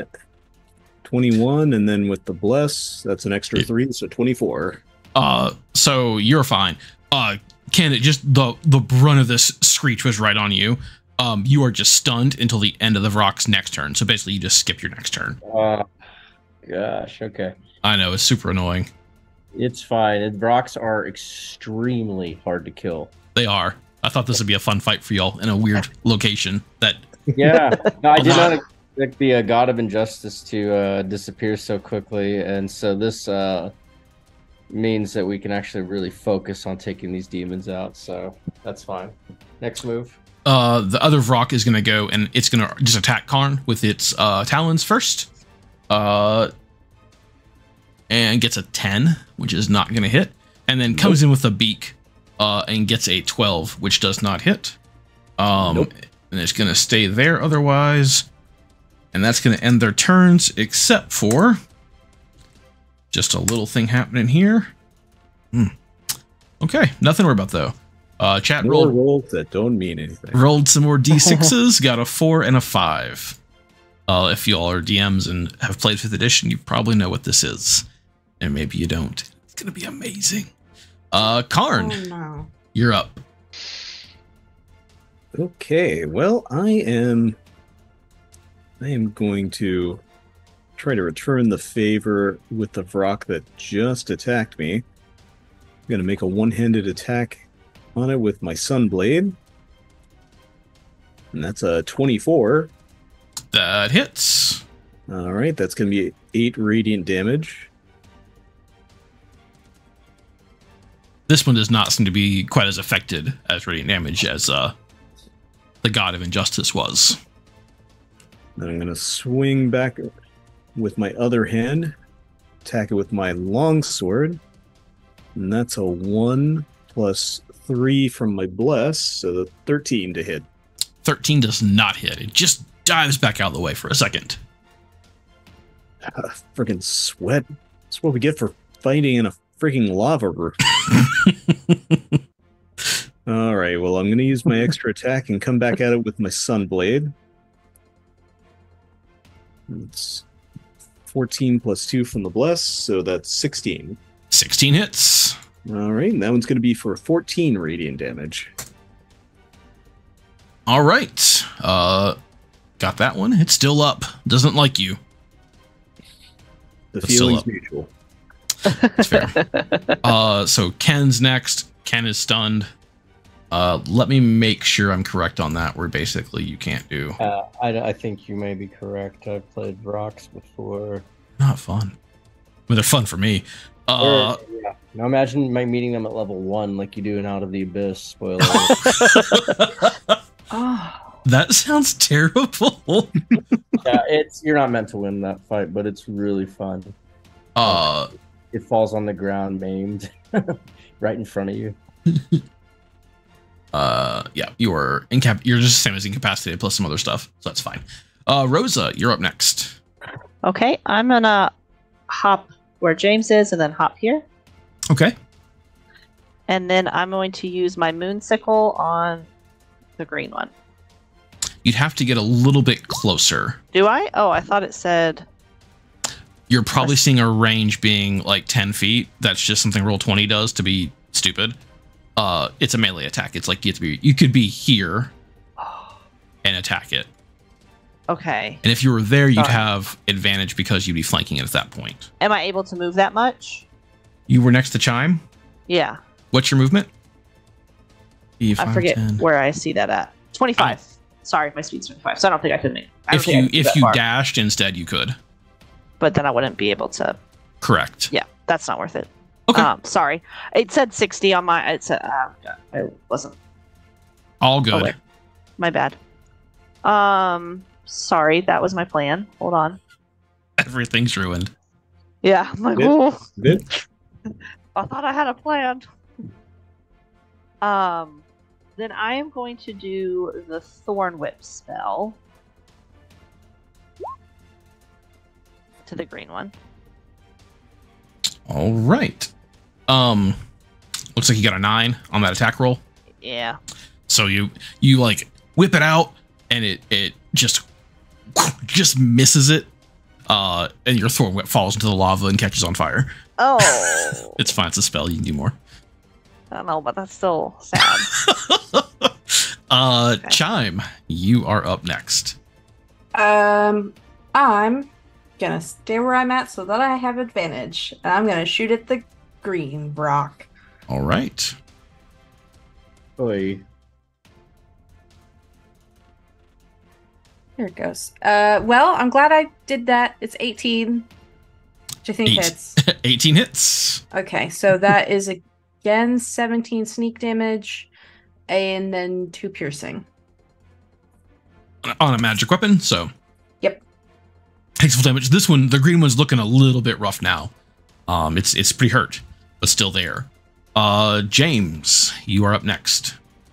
21, and then with the bless, that's an extra 3, so 24. So you're fine. Ken, it just the brunt of this screech was right on you. You are just stunned until the end of the Vrock's next turn. So basically, you just skip your next turn. Gosh, okay. I know, it's super annoying. It's fine. Vrocks are extremely hard to kill. They are. I thought this would be a fun fight for y'all in a weird location. Yeah, no, I did not expect the God of Injustice to disappear so quickly, and so this means that we can actually really focus on taking these demons out. So that's fine. Next move. The other Vrock is going to go and it's going to just attack Karn with its talons first. And gets a 10, which is not going to hit. And then comes in with a beak and gets a 12, which does not hit. And it's going to stay there otherwise. And that's going to end their turns, except for just a little thing happening here. Okay, nothing to worry about, though. Chat More rolls that don't mean anything. Rolled some more D6s, got a 4 and a 5. If you all are DMs and have played 5th edition, you probably know what this is. And maybe you don't. It's going to be amazing. Karn, you're up. Okay, well, I am going to try to return the favor with the Vrock that just attacked me. I'm going to make a one-handed attack on it with my Sunblade. And that's a 24. That hits. All right, that's going to be 8 radiant damage. This one does not seem to be quite as affected as radiant damage as the God of Injustice was. Then I'm going to swing back with my other hand, attack it with my longsword, and that's a 1 plus 3 from my bless, so the 13 to hit. 13 does not hit. It just dives back out of the way for a second. Freaking sweat. That's what we get for fighting in a freaking lava room. All right, well, I'm going to use my extra attack and come back at it with my Sunblade. It's 14 plus 2 from the bless, so that's 16. 16 hits. All right, and that one's going to be for 14 radiant damage. All right. Got that one. It's still up. Doesn't like you. The But still feeling's up. mutual. That's fair. So Ken's next. Ken is stunned. Let me make sure I'm correct on that, where basically you can't do. I think you may be correct. I've played Vrocks before. Not fun. I mean, they're fun for me. Yeah. Now imagine meeting them at level 1 like you do in Out of the Abyss. Spoiler. That sounds terrible. Yeah, you're not meant to win that fight, but it's really fun. It falls on the ground maimed right in front of you. Yeah, you're just the same as incapacitated plus some other stuff, so that's fine. Rosa, you're up next. Okay, I'm gonna hop where James is and then hop here. Okay. And then I'm going to use my moon sickle on the green one. You'd have to get a little bit closer. Do I? Oh, I thought it said... You're probably seeing a range being like 10 feet. That's just something Roll20 does to be stupid. It's a melee attack. It's like you could be here and attack it. Okay. And if you were there, you'd have advantage because you'd be flanking it at that point. Am I able to move that much? You were next to Chime? Yeah. What's your movement? I forget where I see that at. 25. Sorry, my speed's 25, so I don't think I could make. If you dashed instead, you could. But then I wouldn't be able to. Correct. Yeah, that's not worth it. Okay. Sorry, it said 60 on my. It said I wasn't. All good. Aware. My bad. Sorry, that was my plan. Hold on. Everything's ruined. Yeah, I'm like, oh. I thought I had a plan. Then I am going to do the Thorn Whip spell to the green one. All right. Looks like you got a 9 on that attack roll. Yeah. So you like whip it out, and it just misses it. And your Thorn Whip falls into the lava and catches on fire. Oh. It's fine. It's a spell. You can do more. I don't know, but that's still sad. Okay. Chime, you are up next. I'm gonna stay where I'm at so that I have advantage. And I'm gonna shoot at the green rock. All right. Oi. Here it goes. Well, I'm glad I did that. It's 18, which I think hits. 18 hits. Okay, so that is again 17 sneak damage, and then 2 piercing. On a magic weapon, so. Yep. Takes full damage. This one, the green one's looking a little bit rough now. It's pretty hurt, but still there. James, you are up next.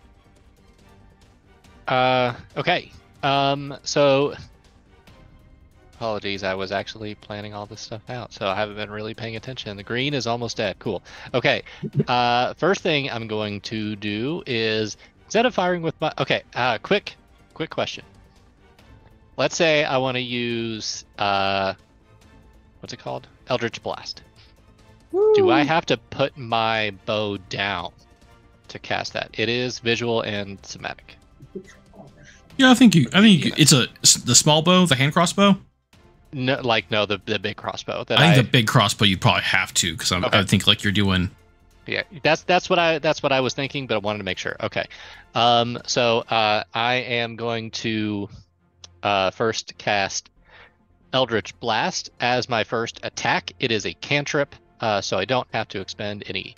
Okay. So apologies, I was actually planning all this stuff out, so I haven't been really paying attention. The green is almost dead. Cool. Okay. First thing I'm going to do is, instead of firing with my quick question. Let's say I want to use what's it called? Eldritch Blast. Woo. Do I have to put my bow down to cast that? It is visual and somatic. Yeah, I think it's the small bow, the hand crossbow. No, the big crossbow. I think the big crossbow you probably have to, because I think like you're doing. Yeah, that's what I was thinking, but I wanted to make sure. Okay, so I am going to first cast Eldritch Blast as my first attack. It is a cantrip, so I don't have to expend any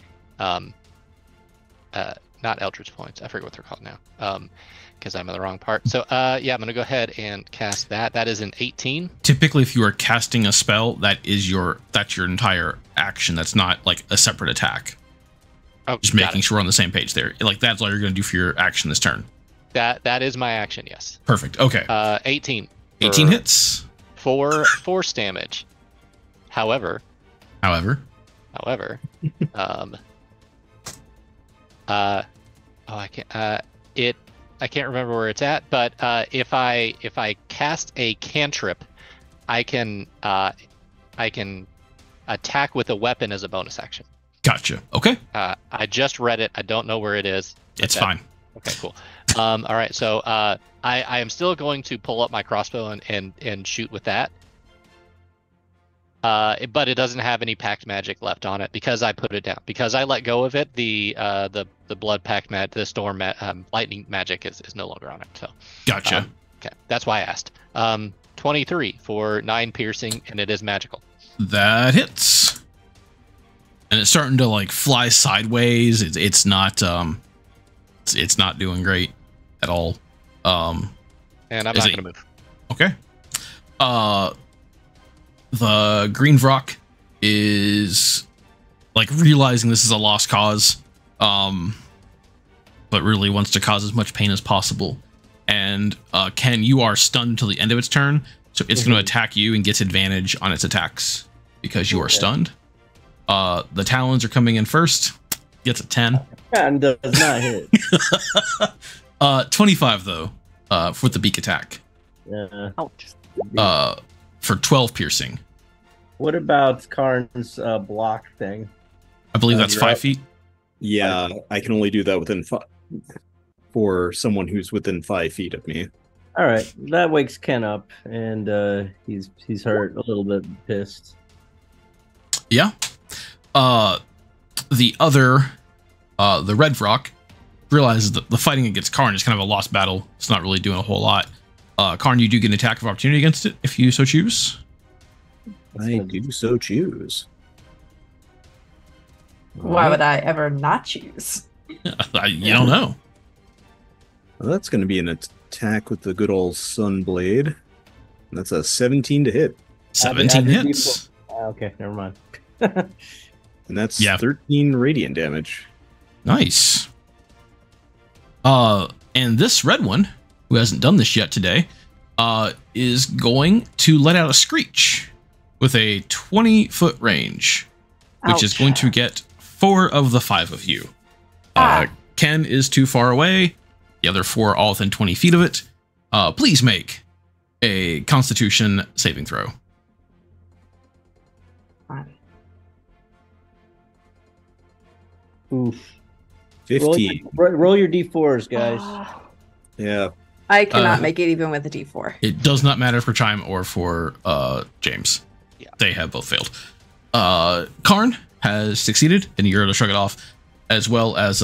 not Eldritch points. I forget what they're called now. Because I'm in the wrong part. So yeah, I'm gonna go ahead and cast that. That is an 18. Typically, if you are casting a spell, that's your entire action. That's not like a separate attack. Oh, just making sure we're on the same page there. Like that's all you're gonna do for your action this turn. That is my action. Yes. Perfect. Okay. 18. 18 hits. 4 force damage. However. I can't remember where it's at, but if I cast a cantrip, I can attack with a weapon as a bonus action. Gotcha. Okay. I just read it. I don't know where it is. It's fine. Okay, cool. All right, so I am still going to pull up my crossbow and shoot with that. But it doesn't have any pact magic left on it because I put it down. Because I let go of it, the blood pact magic, the storm lightning magic is no longer on it. So gotcha. Okay, that's why I asked. 23 for 9 piercing, and it is magical. That hits. And it's starting to like fly sideways. It's not doing great at all. And I'm not gonna move. Okay. The green Vrock is like realizing this is a lost cause, but really wants to cause as much pain as possible. And Ken, you are stunned until the end of its turn, so it's going to attack you and gets advantage on its attacks because you are stunned. The talons are coming in first. Gets a 10. And does not hit. 25 though, for the beak attack. Yeah. Ouch. For 12 piercing. What about Karn's block thing? I believe that's 5 feet. Yeah, I can only do that within for someone who's within 5 feet of me. All right, that wakes Ken up, and he's hurt, a little bit pissed. Yeah. the other, the red rock, realizes that the fighting against Karn is kind of a lost battle. It's not really doing a whole lot. Karn, you do get an attack of opportunity against it if you so choose. I do so choose. Why would I ever not choose? You don't know. Well, that's going to be an attack with the good old Sunblade. That's a 17 to hit. 17 hits. Okay, never mind. And that's 13 radiant damage. Nice. And this red one, who hasn't done this yet today, is going to let out a screech with a 20-foot range, which is going to get 4 of the 5 of you. Ken is too far away. The other 4 are all within 20 feet of it. Please make a Constitution saving throw. Oof. 15. Roll your d4s, guys. Yeah. I cannot make it even with a d4. It does not matter for Chime or for James. Yeah. They have both failed. Karn has succeeded, and you're able to shrug it off, as well as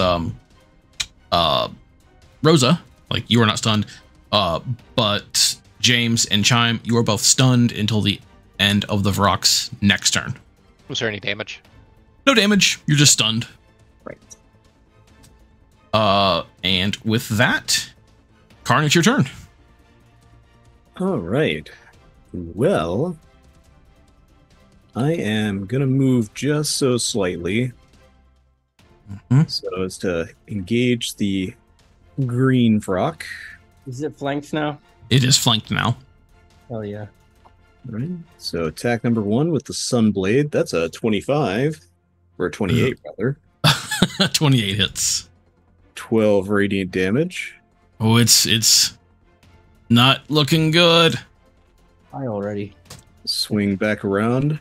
Rosa. Like, you are not stunned, but James and Chime, you are both stunned until the end of the Vrok's next turn. Was there any damage? No damage. You're just stunned. Right. And with that, Karn, it's your turn. All right. Well, I am going to move just so slightly so as to engage the green Vrok. Is it flanked now? It is flanked now. Hell yeah. All right. So attack number 1 with the Sunblade. That's a 25. Or 28, rather. 28 hits. 12 radiant damage. Oh, it's not looking good. I already. Swing back around.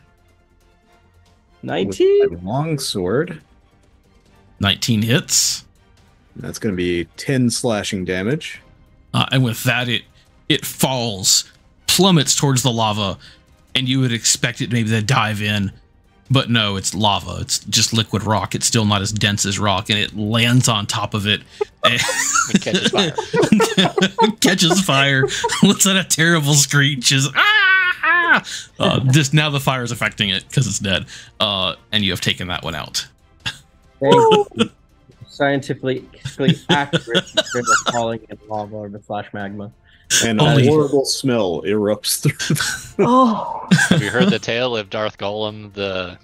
19? Longsword. 19 hits. That's going to be 10 slashing damage. And with that, it falls, plummets towards the lava, and you would expect it maybe to dive in. But no, it's lava. It's just liquid rock. It's still not as dense as rock, and it lands on top of it. It catches fire. Catches fire. Lets out a terrible screech. Just now the fire is affecting it because it's dead. And you have taken that one out. Thank you. Scientifically accurate instead of falling in lava or the flash magma. And a horrible smell erupts through. Have you heard the tale of Darth Golem?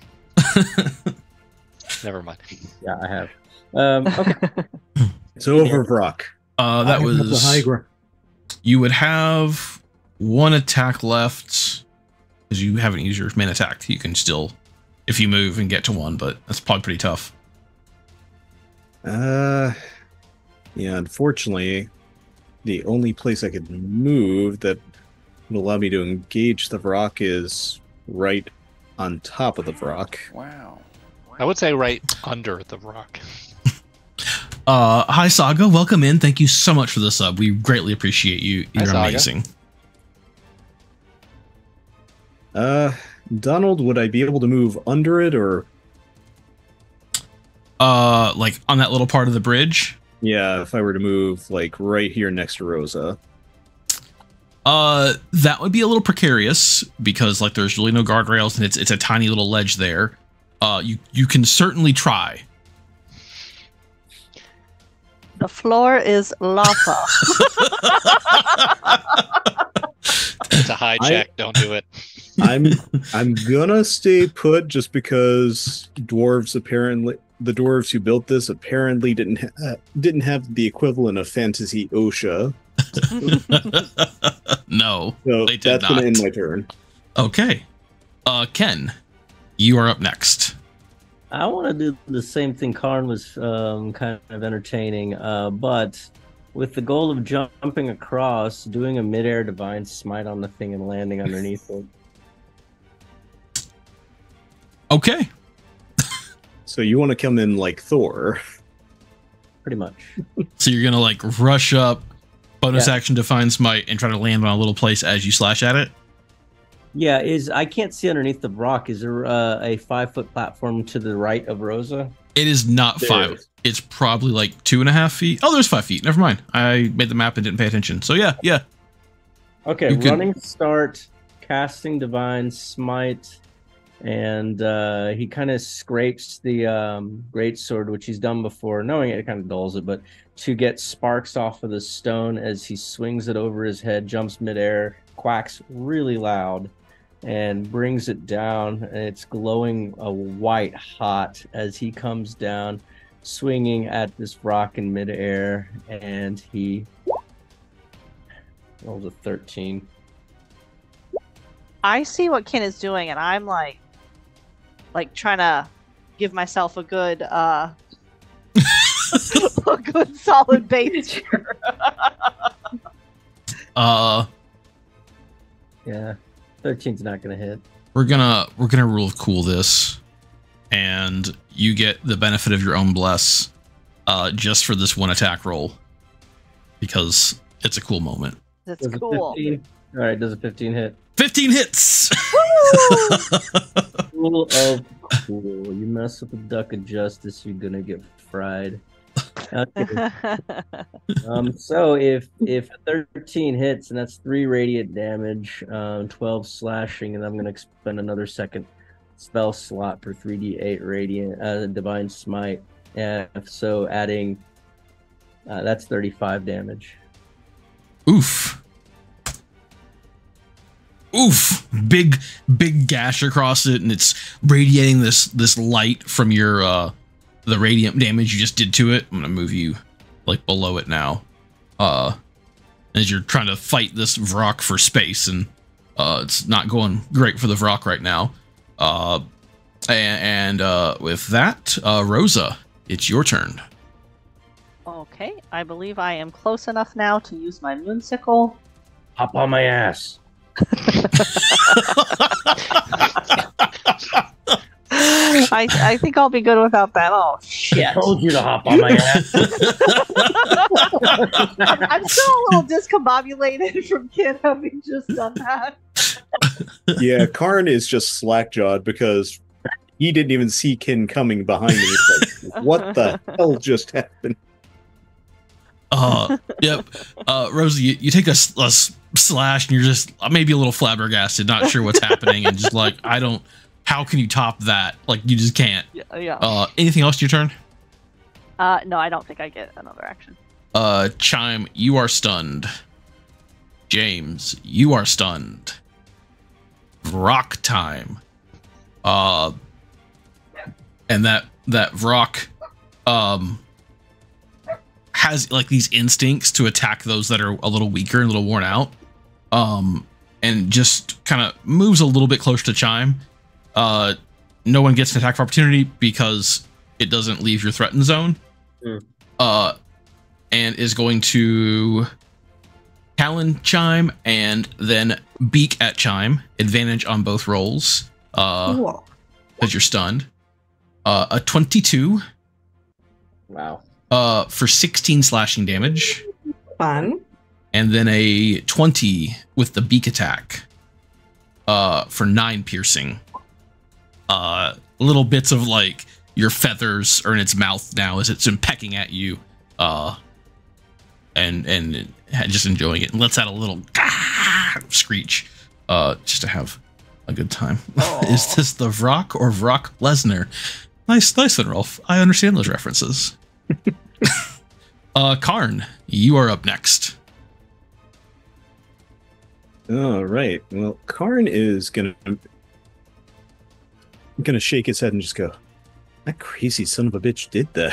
Never mind. Yeah, I have. Okay. It's over, Vrok. That was the high ground. You would have 1 attack left because you haven't used your main attack. You can still, if you move and get to 1, but that's probably pretty tough. Yeah, unfortunately, the only place I could move that would allow me to engage the Vrok is right on top of the Vrok. Wow. I would say right under the rock. Hi, Saga. Welcome in. Thank you so much for the sub. We greatly appreciate you. You're Saga. amazing. Donald, would I be able to move under it or? Like on that little part of the bridge? Yeah, if I were to move like right here next to Rosa. That would be a little precarious because like there's really no guardrails and it's a tiny little ledge there. You can certainly try. The floor is lava. It's a high check. Don't do it. I'm gonna stay put just because the dwarves who built this apparently didn't have the equivalent of fantasy OSHA. No, So they did that's not. gonna end my turn. Okay. Ken, you are up next. I want to do the same thing Karn was kind of entertaining, but with the goal of jumping across, doing a midair divine smite on the thing and landing underneath it. Okay. So you want to come in like Thor. Pretty much. So you're gonna like rush up, bonus action divine smite, and try to land on a little place as you slash at it. Yeah, I can't see underneath the rock. Is there a 5-foot platform to the right of Rosa? It is not There 5. is. It's probably like 2.5 feet. Oh, there's 5 feet. Never mind. I made the map and didn't pay attention. So yeah. Okay, You could- running start, casting divine smite, and he kind of scrapes the great sword, which he's done before. Knowing it kind of dulls it, but to get sparks off of the stone as he swings it over his head, jumps midair, quacks really loud, and brings it down. And it's glowing a white hot as he comes down, swinging at this rock in midair, and he rolls a 13. I see what Ken is doing, and I'm like trying to give myself a good a good solid base here. Yeah, 13's not gonna hit. We're gonna rule of cool this, and you get the benefit of your own bless, just for this one attack roll, because it's a cool moment. That's Does a cool. 15? All right, does a 15 hit? 15 hits. Cool of cool. You mess with the duck of justice, you're gonna get fried. Okay. So if 13 hits, and that's 3 radiant damage, 12 slashing, and I'm gonna spend another second spell slot for 3d8 radiant divine smite. So adding that's 35 damage. Oof. Big gash across it, and it's radiating this light from your the radiant damage you just did to it. I'm gonna move you like below it now, as you're trying to fight this Vrock for space, and it's not going great for the Vrock right now. And with that, Rosa, it's your turn. Okay, I believe I am close enough now to use my moonsicle. Hop on my ass. I think I'll be good without that. Oh I shit! told you to hop on my ass. I'm still a little discombobulated from Ken having just done that. Yeah, Karn is just slack-jawed because he didn't even see Kin coming behind him. He's like, what the hell just happened? Yep. Rosie, you take a slash, and you're just maybe a little flabbergasted, not sure what's happening, and just like, how can you top that? Like, you just can't. Yeah. Anything else to your turn? No, I don't think I get another action. Chime, you are stunned. James, you are stunned. Vrock time. And that Vrock, has like these instincts to attack those that are a little weaker and a little worn out. And just kind of moves a little bit closer to Chime. No one gets an attack of opportunity because it doesn't leave your threatened zone. And is going to Talon Chime and then Beak at Chime. Advantage on both rolls. Cool. Because you're stunned. A 22. Wow. For 16 slashing damage. Fun. And then a 20 with the beak attack. For 9 piercing. Little bits of like your feathers are in its mouth now as it's been pecking at you. And just enjoying it. And lets out a little screech. Just to have a good time. Is this the Vrock or Vrock Lesnar? Nice one, Rolf. I understand those references. Karn, you are up next. All right. Well, Karn is gonna shake his head and just go, "That crazy son of a bitch did that,"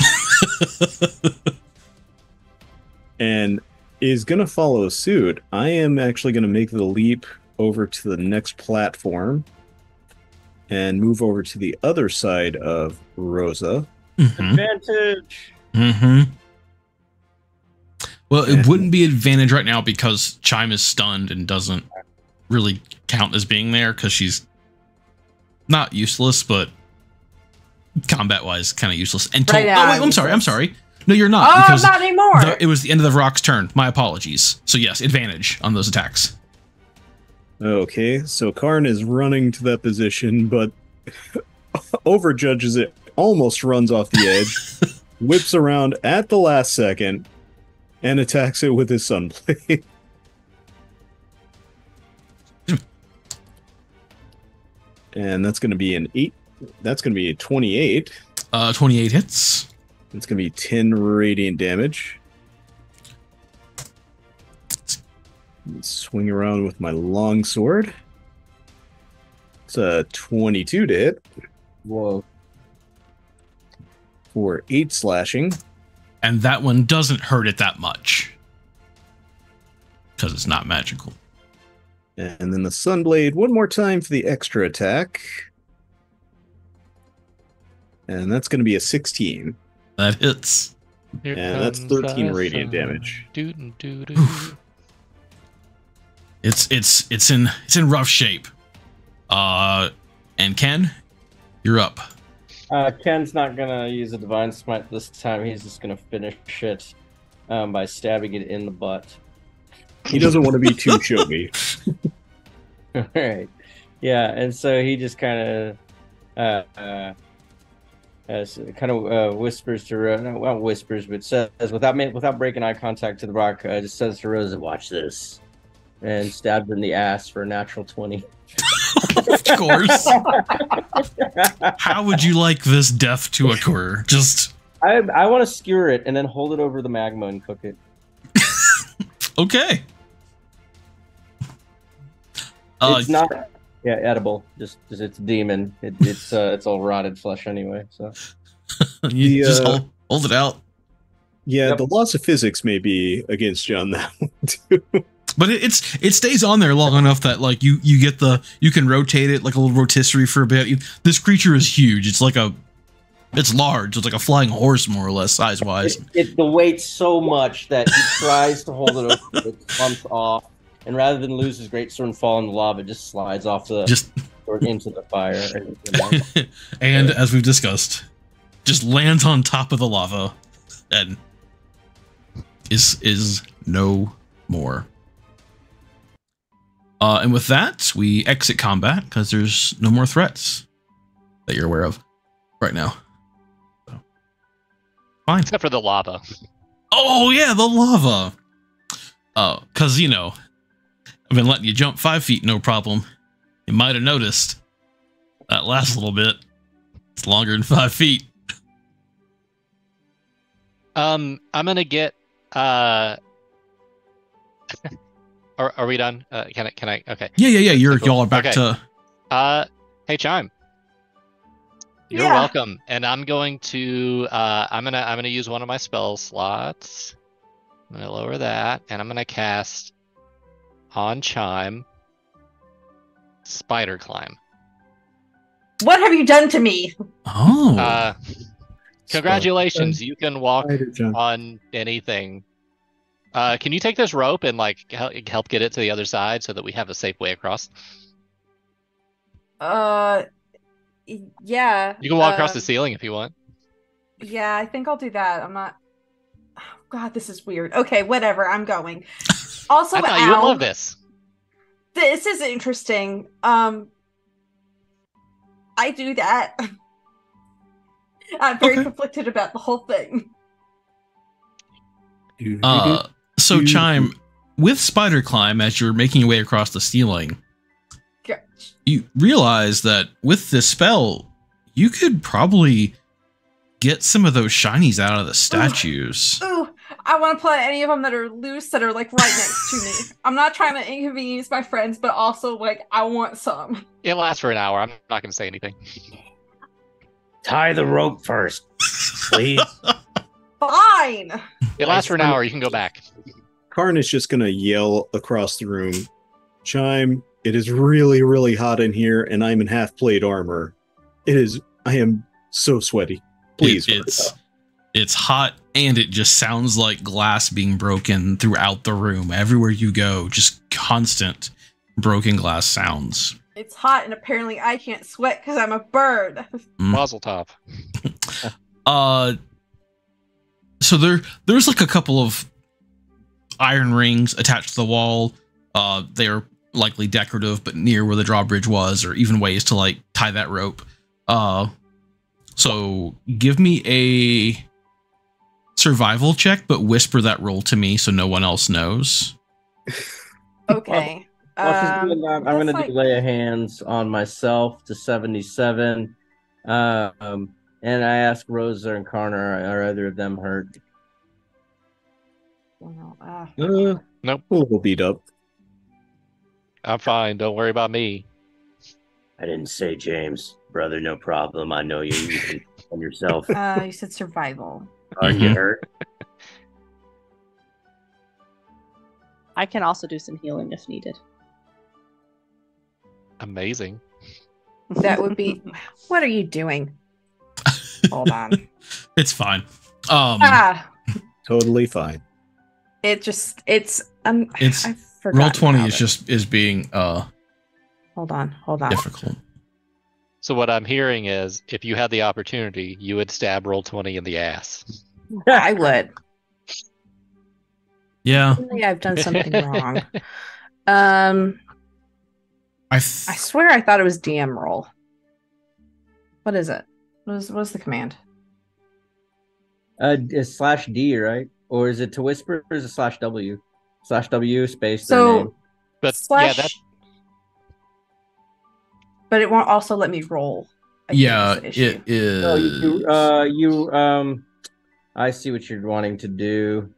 and is gonna follow suit. I am actually gonna make the leap over to the next platform and move over to the other side of Rosa. Advantage. Well, it wouldn't be advantage right now because Chime is stunned and doesn't really count as being there because she's not useless, but combat-wise, kind of useless. Until Right now, I'm sorry. No, you're not. Oh, because not anymore. it was the end of the Rock's turn. My apologies. So yes, advantage on those attacks. Okay, so Karn is running to that position, but overjudges it almost runs off the edge, whips around at the last second, and attacks it with his sunblade. And that's going to be an 8. That's going to be a 28. 28 hits. It's going to be 10 radiant damage. Swing around with my long sword. It's a 22 to hit. Whoa. For 8 slashing. And that one doesn't hurt it that much. Because it's not magical. And then the Sunblade one more time for the extra attack. And that's going to be a 16. That hits. And that's 13 radiant damage. It's in rough shape. And Ken, you're up. Ken's not gonna use a divine smite this time. He's just gonna finish it by stabbing it in the butt. He doesn't want to be too showy. All right. Yeah, and so he just kind of whispers to Rose, not whispers, but says without breaking eye contact to the rock, just says to Rose, "Watch this," and stabs her in the ass for a natural 20. Of course. How would you like this death to occur? Just I want to skewer it and then hold it over the magma and cook it. Okay. It's not edible. Just it's demon. It's all rotted flesh anyway. So you just hold it out. Yeah, Yep. The laws of physics may be against you on that one too. But it stays on there long enough that like you can rotate it like a little rotisserie for a bit. This creature is huge. It's large. It's like a flying horse more or less size wise. The weight's so much that he tries to hold it over, it clumps off, and rather than lose his greatsword and fall in the lava, it just slides off the sword into the fire. And as we've discussed, just lands on top of the lava and is no more. And with that, we exit combat because there's no more threats that you're aware of right now. So, fine. Except for the lava. Oh, yeah, the lava. Because, I've been letting you jump 5 feet, no problem. You might have noticed that last little bit. It's longer than 5 feet. I'm going to get... Are we done? Can I? Okay. Yeah. Y'all are back to. Hey, Chime. You're welcome. And I'm going to. I'm gonna use one of my spell slots. I'm gonna lower that, and I'm gonna cast on Chime. Spider climb. What have you done to me? Oh. Congratulations! You can walk on anything. Can you take this rope and like help get it to the other side so that we have a safe way across? Yeah. You can walk across the ceiling if you want. Yeah, I think I'll do that. I'm not. Oh, God, this is weird. Okay, whatever. I'm going. Also, I thought you would love this. This is interesting. I do that. I'm very conflicted about the whole thing. So Chime, with Spider Climb, as you're making your way across the ceiling, you realize that with this spell, you could probably get some of those shinies out of the statues. Ooh, I want to play any of them that are loose, that are like right next to me. I'm not trying to inconvenience my friends, but also like I want some. It lasts for an hour. I'm not going to say anything. Tie the rope first, please. Fine. It lasts for an hour. You can go back. Karn is just going to yell across the room, Chime, it is really, really hot in here, and I'm in half-plate armor. I am so sweaty. Please. It's hot, and it just sounds like glass being broken throughout the room. Everywhere you go, just constant broken glass sounds. It's hot, and apparently I can't sweat because I'm a bird. Mazel tov. So there's like a couple of iron rings attached to the wall. They are likely decorative, but near where the drawbridge was, or even ways to like tie that rope. So So give me a survival check, but whisper that roll to me so no one else knows. Okay. While she's doing that, I'm that's going to do lay of hands on myself to 77. And I ask Rosa and Connor, are either of them hurt? Nope. A little beat up. I'm fine. Don't worry about me. I didn't say James. Brother, no problem. I know you. You can on yourself. You said survival. Are you hurt? I can also do some healing if needed. Amazing. That would be. What are you doing? Hold on. It's fine. Totally fine. It's I forgot. roll 20 is being Hold on. difficult. So what I'm hearing is, if you had the opportunity, you would stab roll 20 in the ass. I would. Yeah. Maybe I've done something wrong. I swear I thought it was DM roll. What is it? What's the command? It's /D, right? Or is it to whisper, or is it /W? /W space their So, name. But slash, yeah, that but it won't also let me roll. I think Yeah, is the issue. it is. Oh, I see what you're wanting to do.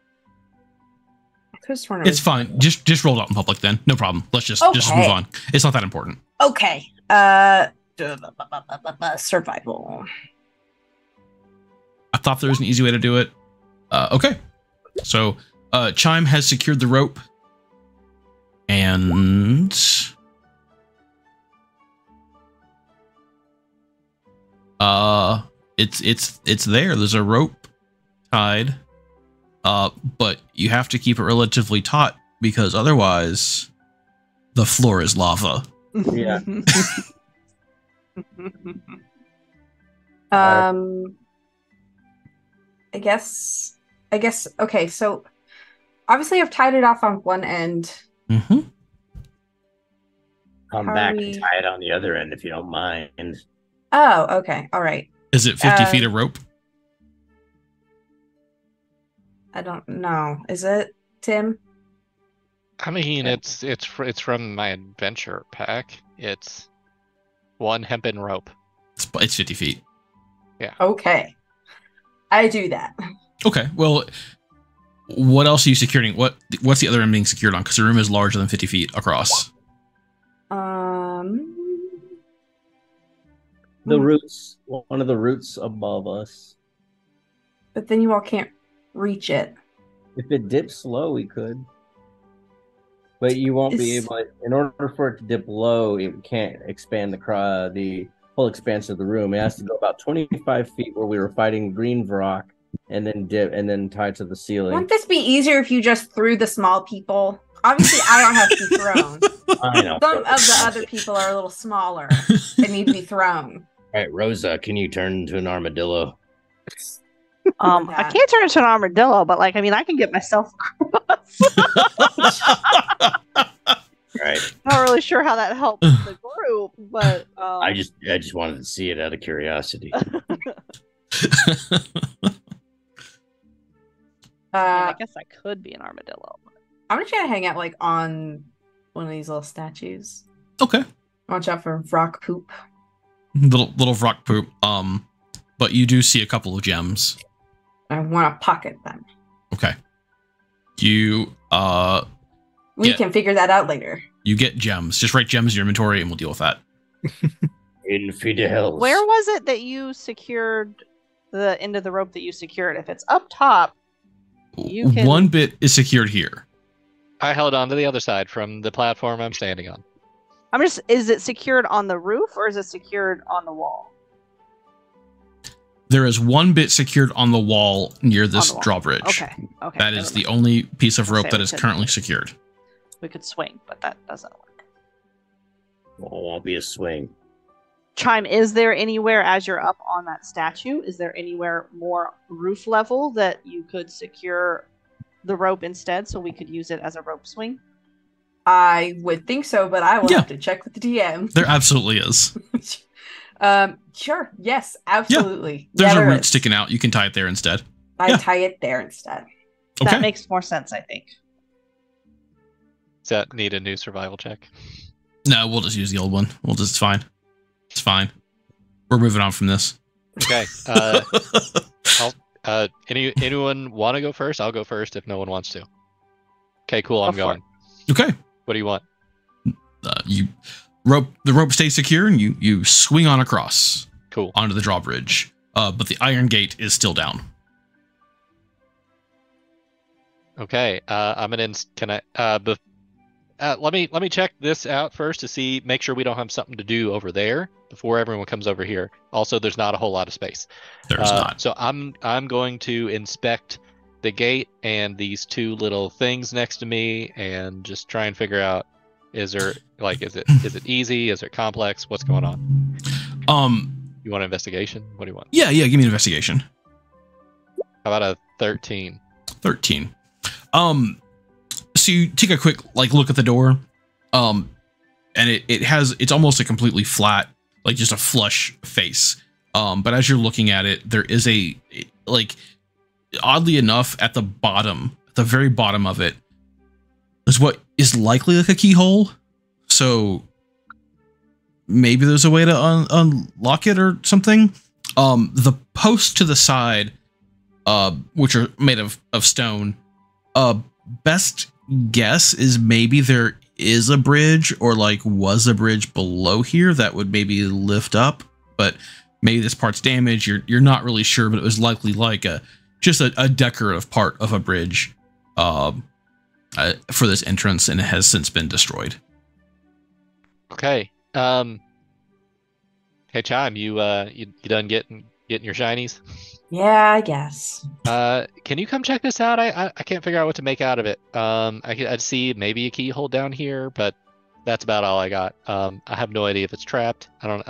I could've sworn it It's was- fine. Just roll it out in public then. No problem. Let's just Okay. move on. It's not that important. Okay. Survival. I thought there was an easy way to do it. Okay. So Chime has secured the rope. And it's there. There's a rope tied. But you have to keep it relatively taut because otherwise the floor is lava. Yeah. I guess okay, so obviously I've tied it off on one end. Mm-hmm. Come How back are and we- tie it on the other end if you don't mind. Oh, okay. All right. Is it 50 feet of rope? I don't know. Is it, Tim? I mean, it's from my adventure pack. It's one hempen rope. It's 50 feet. Okay. I do that. Okay. Well, what else are you securing? What's the other end being secured on? Because the room is larger than 50 feet across. The roots, one of the roots above us. But then you all can't reach it. If it dips low, we could. But you won't be able. In order for it to dip low, it can't expand the whole expanse of the room. It has to go about 25 feet where we were fighting green Vrock, and then dip and then tie to the ceiling. Wouldn't this be easier if you just threw the small people? Obviously, I don't have to be thrown. I know. Some of the other people are a little smaller and need to be thrown. All right, Rosa, can you turn into an armadillo? I can't turn into an armadillo, but I can get myself across. Right. Not really sure how that helps the group, but I just wanted to see it out of curiosity. I guess I could be an armadillo. I'm gonna try to hang out on one of these little statues. Okay. Watch out for rock poop. Little rock poop. But you do see a couple of gems. I want to pocket them. Okay. You We can figure that out later. you get gems. Just write gems in your inventory and we'll deal with that. Infidels. Where was it that you secured the end of the rope that you secured? If it's up top, you can... One bit is secured here. I held on to the other side from the platform I'm standing on. is it secured on the roof or is it secured on the wall? There is one bit secured on the wall near this drawbridge. Okay. That is the only piece of rope Okay, that we is could- currently secured. We could swing, but that doesn't work. Well, it won't be a swing. Chime, is there anywhere as you're up on that statue? Is there anywhere more roof level that you could secure the rope instead so we could use it as a rope swing? I would think so, but I will have to check with the DM. There absolutely is. Sure. Yes, absolutely. There's yeah, a root sticking out. You can tie it there instead. I tie it there instead. Okay. That makes more sense, I think. Does that need a new survival check? No, we'll just use the old one. It's fine. It's fine. We're moving on from this. Okay. Anyone want to go first? I'll go first if no one wants to. Okay, cool. I'm going. Okay. What do you want? The rope stays secure, and you swing on across. Cool. Onto the drawbridge. But the iron gate is still down. Okay. I'm gonna. Can I? Let me check this out first to make sure we don't have something to do over there before everyone comes over here. Also, there's not a whole lot of space. There's not. So I'm going to inspect the gate and these two little things next to me, and just try and figure out is it easy? Is it complex? What's going on? You want an investigation? What do you want? Yeah. Give me an investigation. How about a 13? 13. So you take a quick look at the door, and it's almost a completely flat, just a flush face. But as you're looking at it, there is oddly enough, at the very bottom of it, is what is likely like a keyhole. So maybe there's a way to unlock it or something. The posts to the side, which are made of stone, best guess is maybe there is a bridge or was a bridge below here that would maybe lift up, but maybe this part's damaged. You're not really sure, but it was likely just a decorative part of a bridge for this entrance, and it has since been destroyed. Okay. Hey, Chime, you done getting your shinies? Yeah, I guess. Can you come check this out? I can't figure out what to make out of it. I'd see maybe a keyhole down here, but that's about all I got. I have no idea if it's trapped. I don't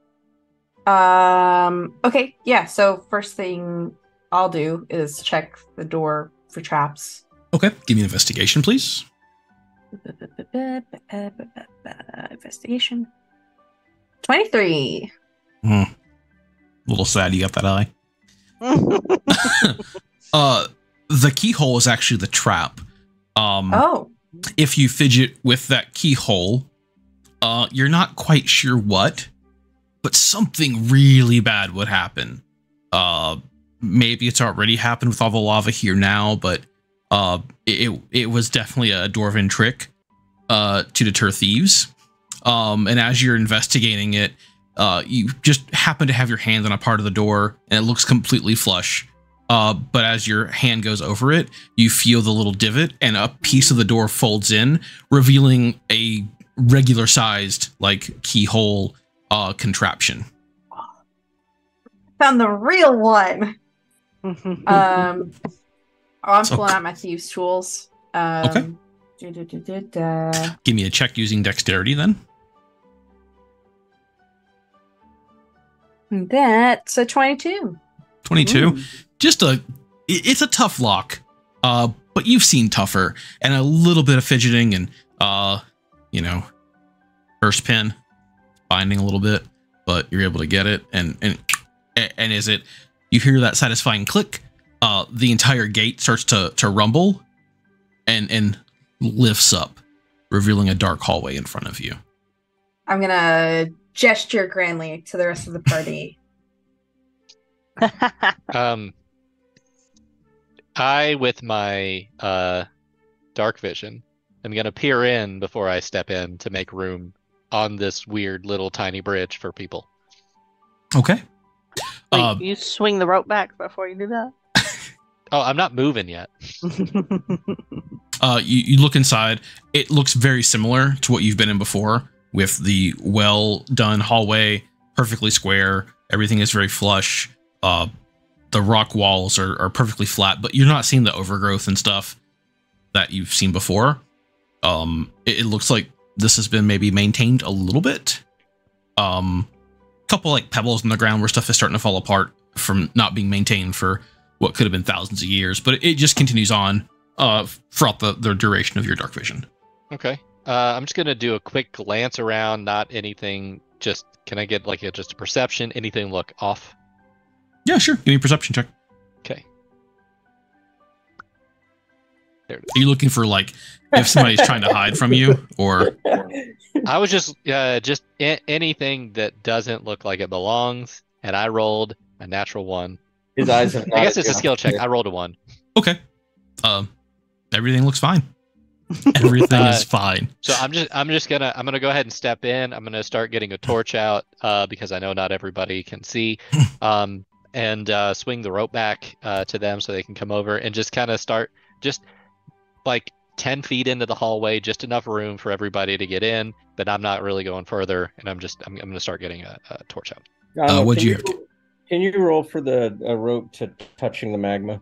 know. Okay, yeah. So first thing I'll do is check the door for traps. Okay, give me an investigation, please. Investigation. 23. A little sad you got that eye. The keyhole is actually the trap. If you fidget with that keyhole, you're not quite sure what, but something really bad would happen. Maybe it's already happened with all the lava here now, but it was definitely a dwarven trick to deter thieves. And as you're investigating it, you just happen to have your hand on a part of the door, and it looks completely flush. But as your hand goes over it, you feel the little divot, and a piece of the door folds in, revealing a regular-sized keyhole contraption. Found the real one. I'm pulling out my thieves' tools. Okay. Give me a check using dexterity then. That's a 22. 22. It's a tough lock, but you've seen tougher, and a little bit of fidgeting and first pin binding a little bit, but you're able to get it. And as you hear that satisfying click, the entire gate starts to rumble and lifts up, revealing a dark hallway in front of you. I'm gonna gesture grandly to the rest of the party. I, with my dark vision, am gonna peer in before I step in to make room on this weird little tiny bridge for people. Okay. Wait, you swing the rope back before you do that? Oh, I'm not moving yet. You look inside. It looks very similar to what you've been in before, with the well done hallway, perfectly square. Everything is very flush. The rock walls are perfectly flat, but you're not seeing the overgrowth and stuff that you've seen before. It looks like this has been maybe maintained a little bit. Couple pebbles in the ground where stuff is starting to fall apart from not being maintained for what could have been thousands of years, but it just continues on throughout the duration of your dark vision. Okay. I'm just going to do a quick glance around, not anything just can I get like just a perception? Anything look off? Yeah, sure. Give me a perception check. Okay. There it is. Are you looking for like if somebody's trying to hide from you, or I was just anything that doesn't look like it belongs, and I rolled a natural 1. His eyes have not I guess it's a skill check. adjusted. I rolled a 1. okay? Everything looks fine. Everything is fine. So I'm gonna go ahead and step in. I'm gonna start getting a torch out because I know not everybody can see, and swing the rope back to them so they can come over and just kind of start just like 10 feet into the hallway, just enough room for everybody to get in, but I'm not really going further, and I'm gonna start getting a torch out. What'd you have to? Can you roll for the rope to touching the magma?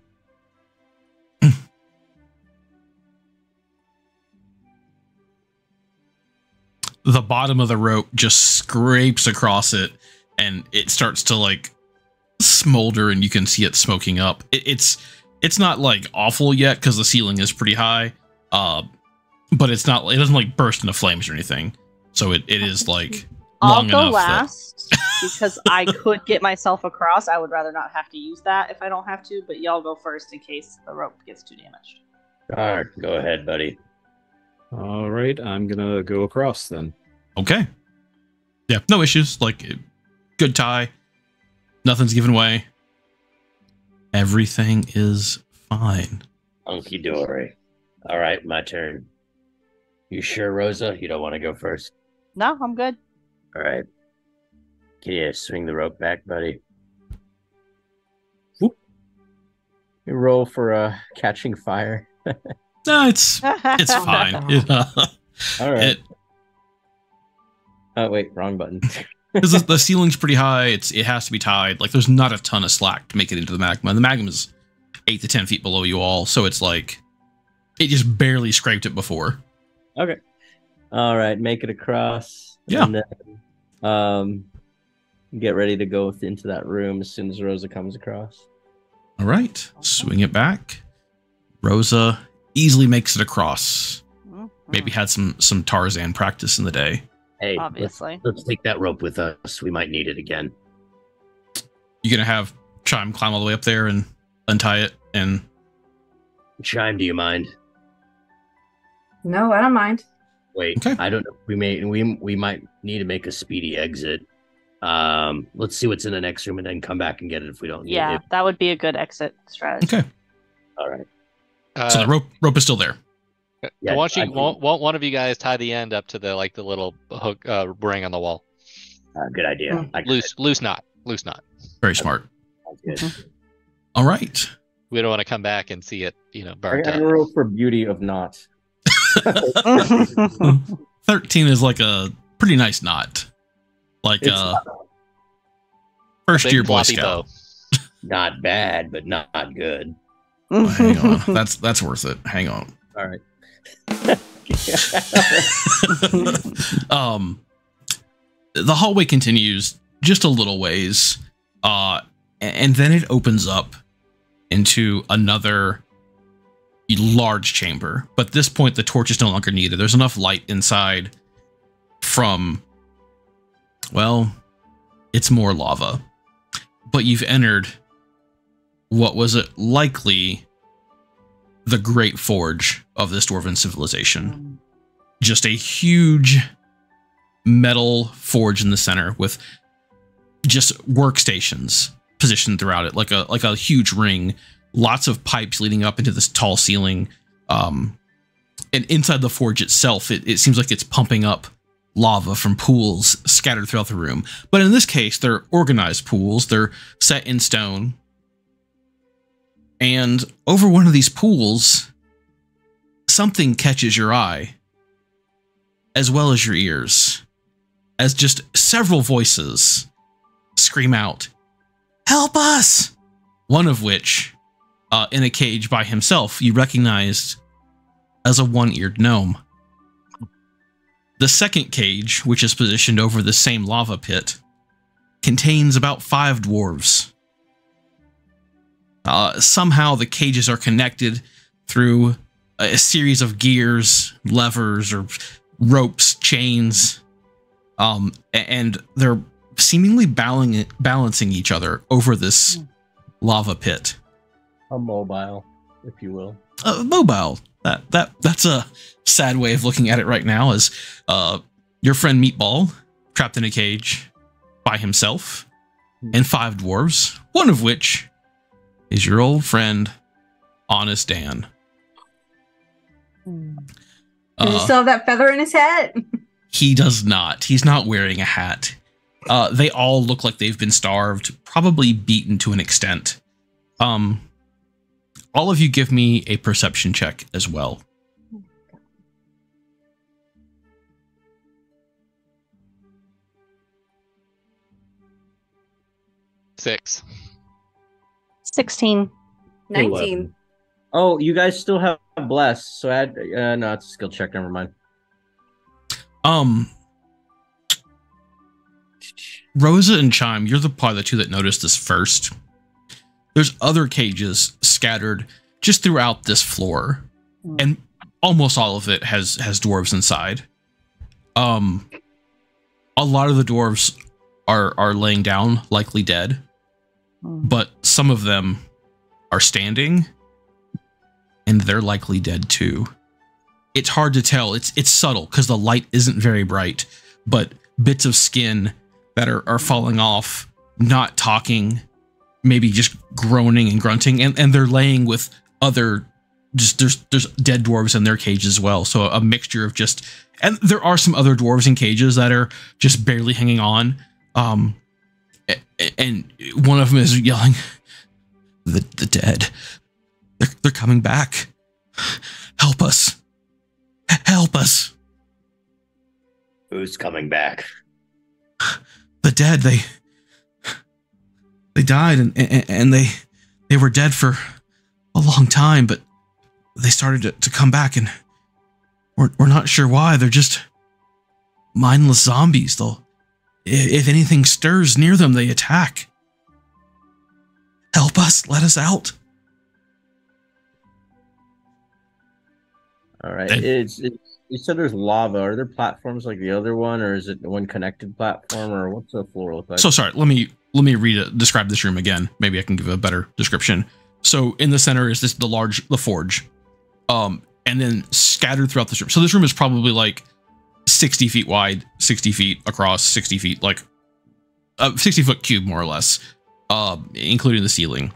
The bottom of the rope just scrapes across it, and it starts to like smolder, and you can see it smoking up. It's not like awful yet because the ceiling is pretty high, but it doesn't like burst into flames or anything. So it is like long I'll go enough last because I could get myself across. I would rather not have to use that if I don't have to, but y'all go first in case the rope gets too damaged. All right, go ahead, buddy. All right, I'm gonna go across then. Okay. Yeah, no issues. Like, good tie. Nothing's given away. Everything is fine. Hunky dory. All right, my turn. You sure, Rosa? You don't want to go first? No, I'm good. All right. Can you swing the rope back, buddy? You roll for catching fire. No, it's fine. All right. Oh wait, wrong button. Because the ceiling's pretty high, it has to be tied. Like, there's not a ton of slack to make it into the magma. And the magma is 8 to 10 feet below you all, so it's like it just barely scraped it before. Okay. All right, make it across. Yeah. And then, get ready to go into that room as soon as Rosa comes across. All right, swing it back. Rosa easily makes it across. Maybe had some Tarzan practice in the day. Hey, Obviously. let's take that rope with us. We might need it again. You gonna have Chime climb all the way up there and untie it and Chime, do you mind? No, I don't mind. Wait, Okay. I don't know. We might need to make a speedy exit. Let's see what's in the next room and then come back and get it if we don't need Yeah, it. that would be a good exit strategy. okay. All right. So the rope is still there. Yeah, won't one of you guys tie the end up to the little hook ring on the wall? Good idea. Loose knot. Very smart. Good. All right. We don't want to come back and see it, I'm burnt gonna up. roll for beauty of knots. 13 is like a pretty nice knot. Like first Big year Boy floppy Scout. bow. Not bad, but not good. Well, hang on. That's worth it. Hang on. All right. The hallway continues just a little ways, and then it opens up into another large chamber. But at this point, the torch is no longer needed. There's enough light inside from, well, it's more lava. But you've entered what was likely the great forge of this dwarven civilization. Just a huge metal forge in the center with just workstations positioned throughout it, like a huge ring, lots of pipes leading up into this tall ceiling. And inside the forge itself, it seems like it's pumping up lava from pools scattered throughout the room. But in this case, they're organized pools. They're set in stone. And over one of these pools, something catches your eye, as well as your ears, as just several voices scream out, "Help us!" One of which, in a cage by himself, you recognized as a one-eared gnome. The second cage, which is positioned over the same lava pit, contains about 5 dwarves. Somehow the cages are connected through a series of gears, levers, or ropes, chains. And they're seemingly balancing each other over this lava pit. A mobile, if you will. Mobile. That's a sad way of looking at it right now. As your friend Meatball trapped in a cage by himself, and 5 dwarves, one of which is your old friend Honest Dan. Does he still have that feather in his hat? He does not. He's not wearing a hat. They all look like they've been starved, probably beaten to an extent. All of you give me a perception check as well. Six. 16. 19. Oh, you guys still have bless, so add. No, it's a skill check. Never mind. Rosa and Chime, you're the part of the two that noticed this first. There's other cages scattered just throughout this floor, and almost all of it has dwarves inside. A lot of the dwarves are laying down, likely dead, but some of them are standing, and they're likely dead too. It's hard to tell. It's subtle because the light isn't very bright, but bits of skin that are falling off, not talking, maybe just groaning and grunting, and they're laying with other, just there's dead dwarves in their cage as well. So a mixture of just, and there are some other dwarves in cages that are just barely hanging on. And one of them is yelling, the dead, they're coming back. Help us. Help us. Who's coming back? The dead, they died and they were dead for a long time, but they started to come back, and we're not sure why. They're just mindless zombies. If anything stirs near them, they attack. Help us, let us out. All right. You said there's lava. Are there platforms like the other one, or is it one connected platform, or what's the floor look like? So sorry, let me describe this room again. Maybe I can give a better description. So in the center is the forge. And then scattered throughout this room. So this room is probably like 60 feet wide, 60 feet across, 60 feet, like a 60-foot cube, more or less, including the ceiling.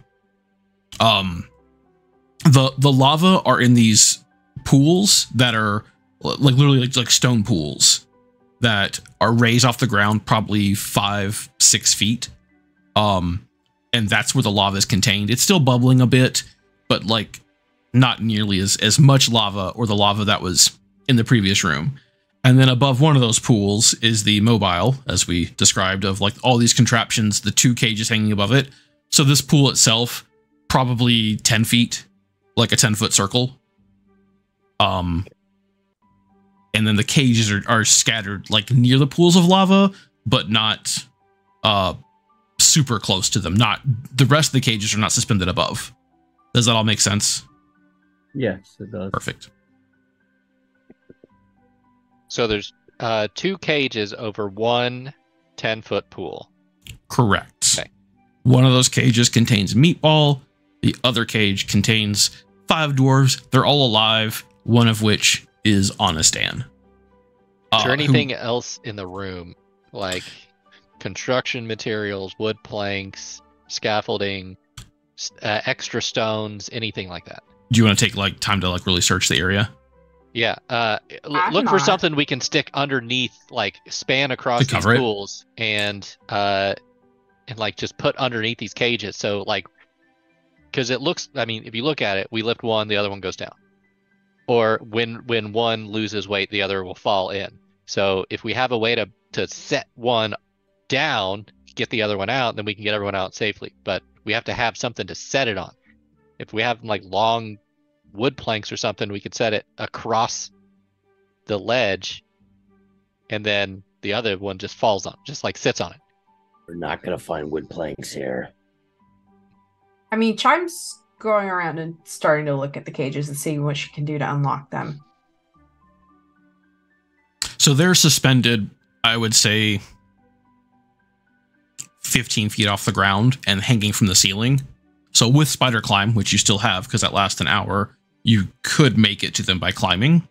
The lava are in these pools that are like literally like stone pools that are raised off the ground, probably 5-6 feet. And that's where the lava is contained. It's still bubbling a bit, but like not nearly as much lava, or the lava that was in the previous room. And then above one of those pools is the mobile, as we described, of like all these contraptions, the 2 cages hanging above it. So this pool itself, probably 10 feet, like a 10-foot circle. And then the cages are scattered like near the pools of lava, but not super close to them. Not the rest of the cages are not suspended above. Does that all make sense? Yes, it does. Perfect. So there's 2 cages over one 10-foot pool. Correct. Okay. One of those cages contains Meatball. The other cage contains 5 dwarves. They're all alive, one of which is Honest Dan. Is there anything else in the room, like construction materials, wood planks, scaffolding, extra stones, anything like that? Do you want to take like time to like really search the area? Yeah. Look for something we can stick underneath, like span across these pools, and like just put underneath these cages. So like, because it looks, I mean, if you look at it, we lift one, the other one goes down. Or when one loses weight, the other will fall in. So if we have a way to set one down, get the other one out, then we can get everyone out safely. But we have to have something to set it on. If we have like long wood planks or something, we could set it across the ledge, and then the other one just falls on, just like sits on it. We're not gonna find wood planks here. I mean, Chime's going around and starting to look at the cages and seeing what she can do to unlock them. So they're suspended I would say 15 feet off the ground and hanging from the ceiling. So with spider climb, which you still have because that lasts an hour, you could make it to them by climbing.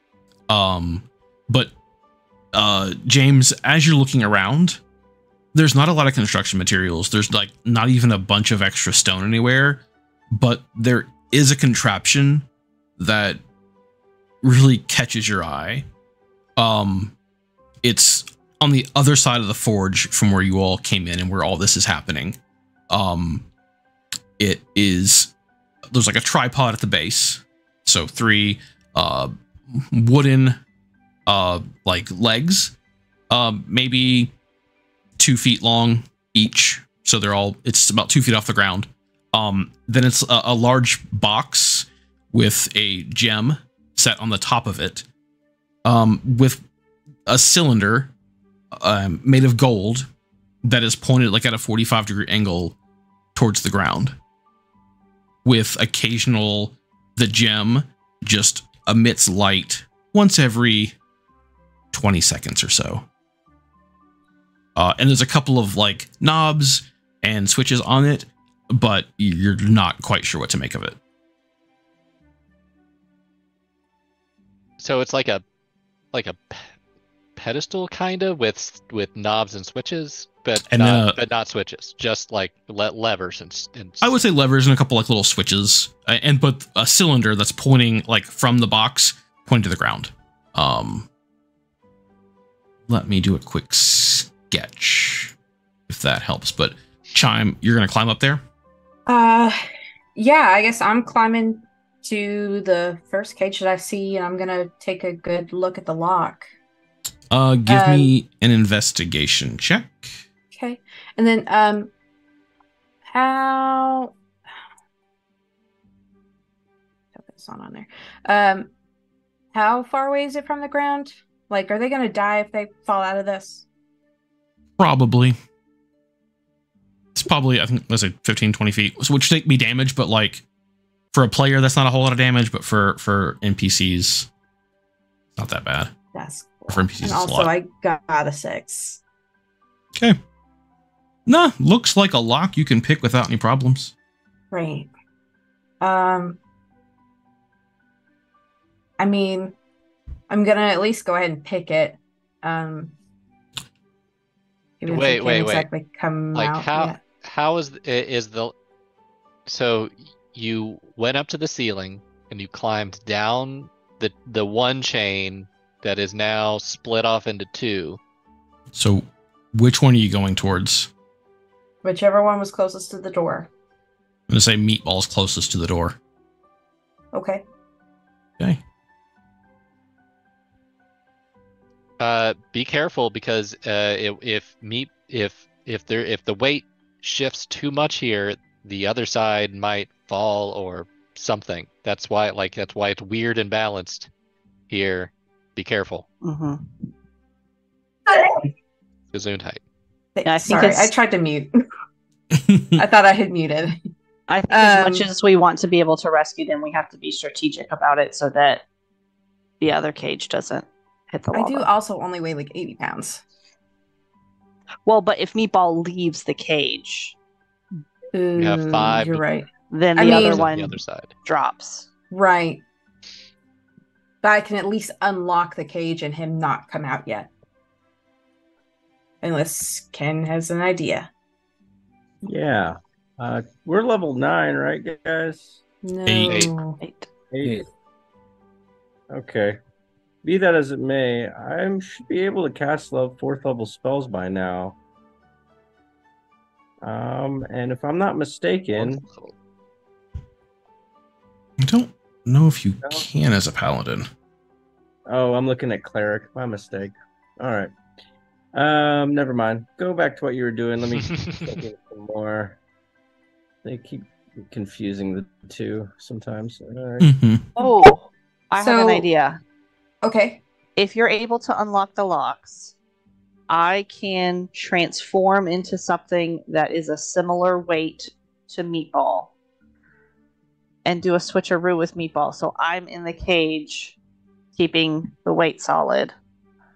But James, as you're looking around, there's not a lot of construction materials. There's like not even a bunch of extra stone anywhere, but there is a contraption that really catches your eye. It's on the other side of the forge from where you all came in and where all this is happening. There's like a tripod at the base. So 3 wooden like legs, maybe 2 feet long each. So it's about 2 feet off the ground. Then it's a large box with a gem set on the top of it, with a cylinder made of gold that is pointed like at a 45-degree angle towards the ground, with the gem just emits light once every 20 seconds or so. And there's a couple of like knobs and switches on it, but you're not quite sure what to make of it. So it's like a pedestal kind of with knobs and switches, but not switches, just like levers and I would say levers and a couple like little switches, but a cylinder that's pointing like from the box pointing to the ground. Let me do a quick sketch if that helps. But Chime, you're gonna climb up there? Yeah, I guess I'm climbing to the first cage that I see, and I'm gonna take a good look at the lock. Give me an investigation check. Okay. And then how put this on there. How far away is it from the ground? Like, are they gonna die if they fall out of this? Probably. It's probably, I think, let's say 15, 20 feet, which take me damage, but like for a player, that's not a whole lot of damage, but for NPCs, it's not that bad. That's cool. For NPCs, and also, I got a 6. Okay. Nah, looks like a lock you can pick without any problems. Great. I mean, I'm gonna at least go ahead and pick it. Wait. Exactly come like out how is the so you went up to the ceiling and you climbed down the one chain that is now split off into 2. So which one are you going towards? Whichever one was closest to the door. I'm gonna say Meatball's closest to the door. Okay. Okay. Be careful because if the weight shifts too much here, the other side might fall or something. That's why it's weird and balanced here. Be careful. Mm-hmm. Gesundheit. Yeah, I think Sorry, I tried to mute. I thought I had muted. I think as much as we want to be able to rescue them, we have to be strategic about it so that the other cage doesn't hit the wall. I do also only weigh like 80 pounds. Well, but if Meatball leaves the cage, you have 5. You're right. Then the other one the other side drops. Right. But I can at least unlock the cage and him not come out yet. Unless Ken has an idea. Yeah. We're level 9, right, guys? No. 8. Okay. Be that as it may, I should be able to cast 4th level spells by now. And if I'm not mistaken, I don't know if you can as a paladin. Oh, I'm looking at cleric. My mistake. All right. Never mind. Go back to what you were doing. Let me check in some more. They keep confusing the two sometimes. All right. Mm-hmm. Oh, I have an idea. Okay. If you're able to unlock the locks, I can transform into something that is a similar weight to Meatball and do a switcheroo with Meatball. So I'm in the cage, keeping the weight solid,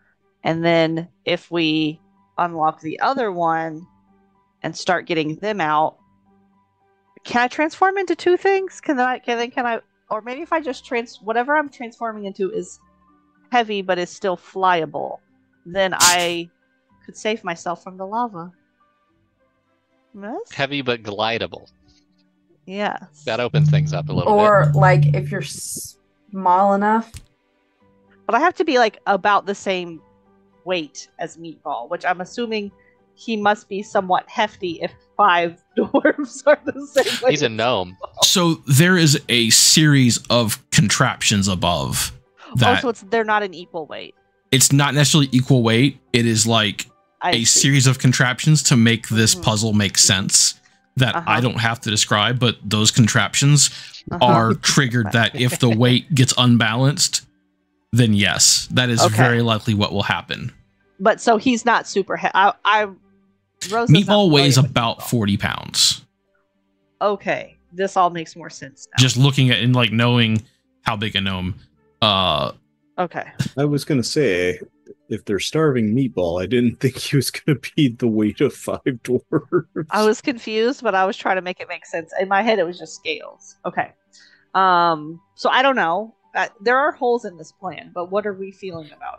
And then if we unlock the other one and start getting them out, can I transform into two things? Can I, or maybe if I just whatever I'm transforming into is heavy but is still flyable, then I could save myself from the lava. Yes? Heavy but glidable. Yes. That opens things up a little bit. Or like if you're small enough. But I have to be like about the same weight as Meatball, which I'm assuming he must be somewhat hefty if 5 dwarves are the same weight. He's a gnome. So there is a series of contraptions above that. So they're not an equal weight. It's not necessarily equal weight. It is like a series of contraptions to make this puzzle make sense that I don't have to describe, but those contraptions are triggered that if the weight gets unbalanced, then yes, that is very likely what will happen. But so he's not super heavy. Meatball weighs about 40 pounds. Okay, this all makes more sense now. Just looking at and like knowing how big a gnome. Okay. I was gonna say, if they're starving Meatball, I didn't think he was gonna be the weight of 5 dwarves. I was confused, but I was trying to make it make sense. In my head, it was just scales. Okay. So I don't know. There are holes in this plan, but what are we feeling about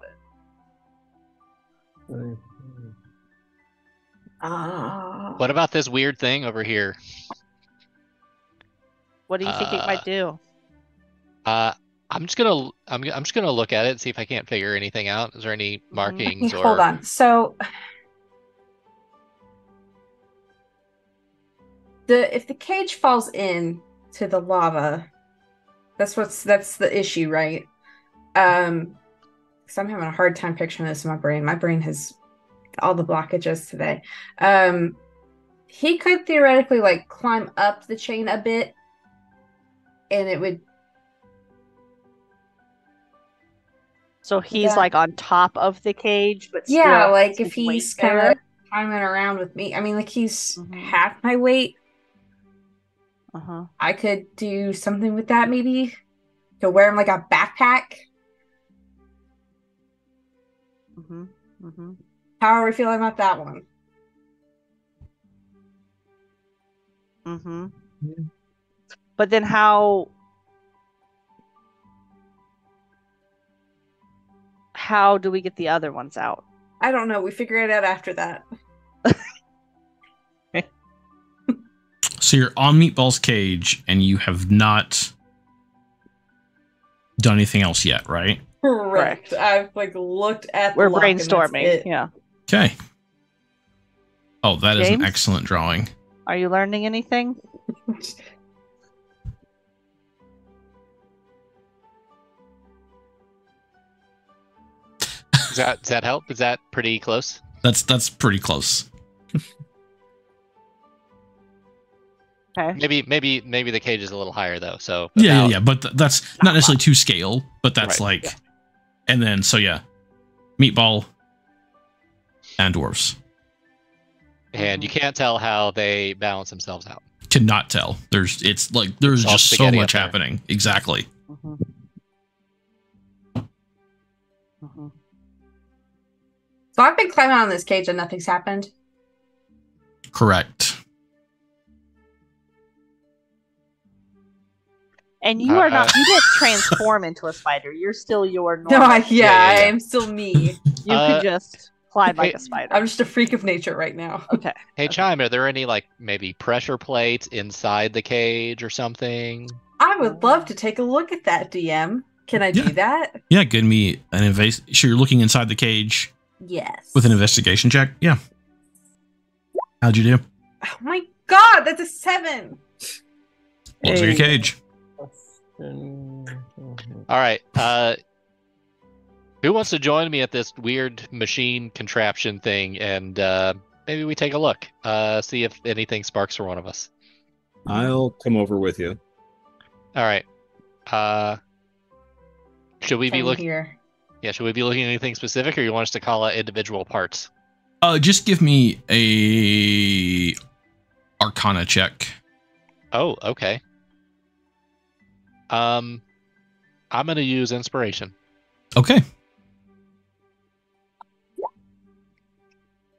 it? What about this weird thing over here? What do you think it might do? I'm just gonna look at it and see if I can't figure anything out. Is there any markings or? Hold on. So if the cage falls in to the lava, that's the issue, right? Because I'm having a hard time picturing this in my brain. My brain has all the blockages today. He could theoretically like climb up the chain a bit, and it would. So he's like on top of the cage, but still like if he's kind of climbing around with me. I mean, like he's half my weight. I could do something with that, maybe to wear him like a backpack. How are we feeling about that one? But then how do we get the other ones out? I don't know. We figure it out after that. So you're on Meatball's cage, and you have not done anything else yet, right? Correct. I've like looked at. We're brainstorming. Yeah. Okay. Oh, that is an excellent drawing. Are you learning anything? Does that help? Is that pretty close? That's pretty close. Okay. Maybe the cage is a little higher though. So yeah. But that's not necessarily to scale. But that's and then Meatball and dwarves. And you can't tell how they balance themselves out. Cannot tell. There's just so much happening. Exactly. So I've been climbing on this cage and nothing's happened. Correct. And you are not. You didn't transform into a spider. You're still your normal. No, I am still me. You could just climb like a spider. I'm just a freak of nature right now. Okay. Hey, Chime, are there any like maybe pressure plates inside the cage or something? I would love to take a look at that, DM. Can I do that? Yeah, give me an So you're looking inside the cage. Yes. With an investigation check. Yeah. How'd you do? Oh my god, that's a 7. Looks like a cage. All right. Who wants to join me at this weird machine contraption thing? And maybe we take a look, see if anything sparks for one of us. I'll come over with you. All right. Should we be looking here? Yeah. Should we be looking at anything specific, or you want us to call out individual parts? Just give me a Arcana check. Oh, okay. I'm gonna use inspiration. Okay.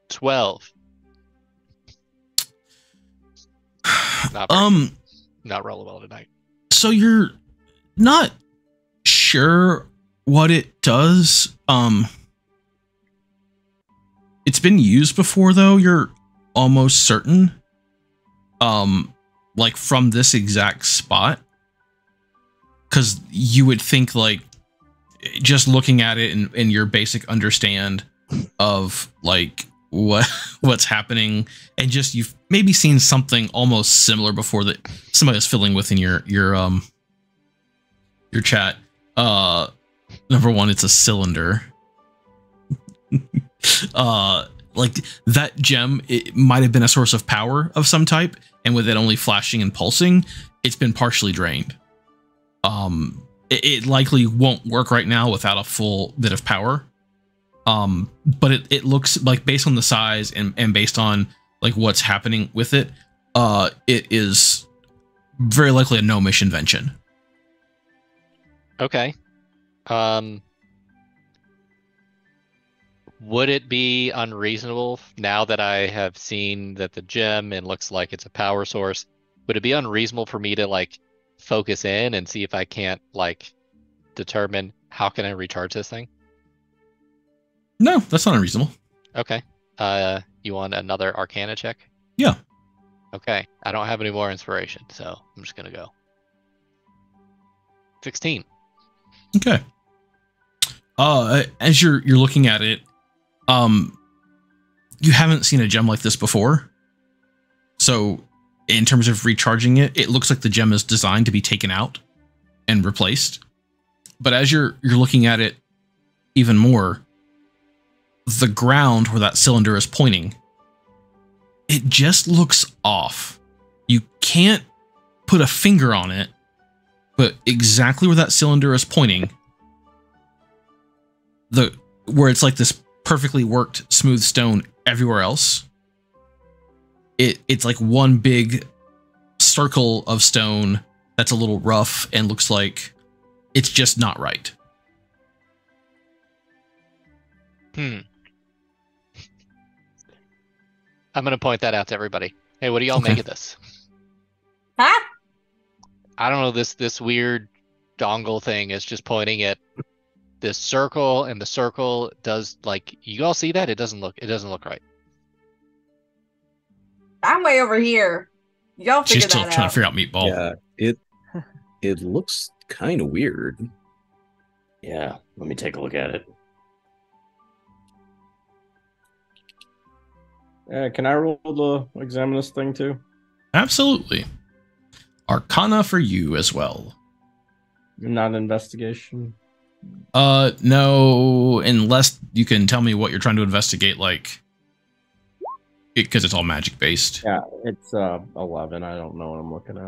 12. Not rolling well tonight. So you're not sure what it does. It's been used before, though. You're almost certain. Like from this exact spot, because you would think, like, just looking at it and your basic understand of like what's happening, and just you've maybe seen something almost similar before that somebody was filling with in your chat. Number one, it's a cylinder. Like that gem, it might have been a source of power of some type, and with it only flashing and pulsing, it's been partially drained. It likely won't work right now without a full bit of power. But it looks like, based on the size and based on like what's happening with it, it is very likely a gnomish invention. Okay. Would it be unreasonable, now that I have seen that the gem and looks like it's a power source, would it be unreasonable for me to like focus in and see if I can't like determine how can I recharge this thing? No, that's not unreasonable. Okay. You want another Arcana check? Yeah. Okay. I don't have any more inspiration, so I'm just gonna go. 16. Okay. As you're looking at it, you haven't seen a gem like this before. So in terms of recharging it, it looks like the gem is designed to be taken out and replaced. But as you're looking at it even more, the ground where that cylinder is pointing, it just looks off. You can't put a finger on it, but exactly where that cylinder is pointing, where it's like this perfectly worked smooth stone everywhere else, it's like one big circle of stone that's a little rough and looks like it's just not right. I'm gonna point that out to everybody. Hey, what do y'all make of this? Huh? I don't know, this weird dongle thing is just pointing at this circle, and the circle does, like, you all see that? It doesn't look right. I'm way over here. Y'all figure She's still that trying out. to figure out meatball. Yeah, it looks kind of weird. Yeah, let me take a look at it. Can I roll to examine this thing too? Absolutely. Arcana for you as well. Not investigation. No, unless you can tell me what you're trying to investigate, like, because it's all magic based. Yeah, it's 11. I don't know what I'm looking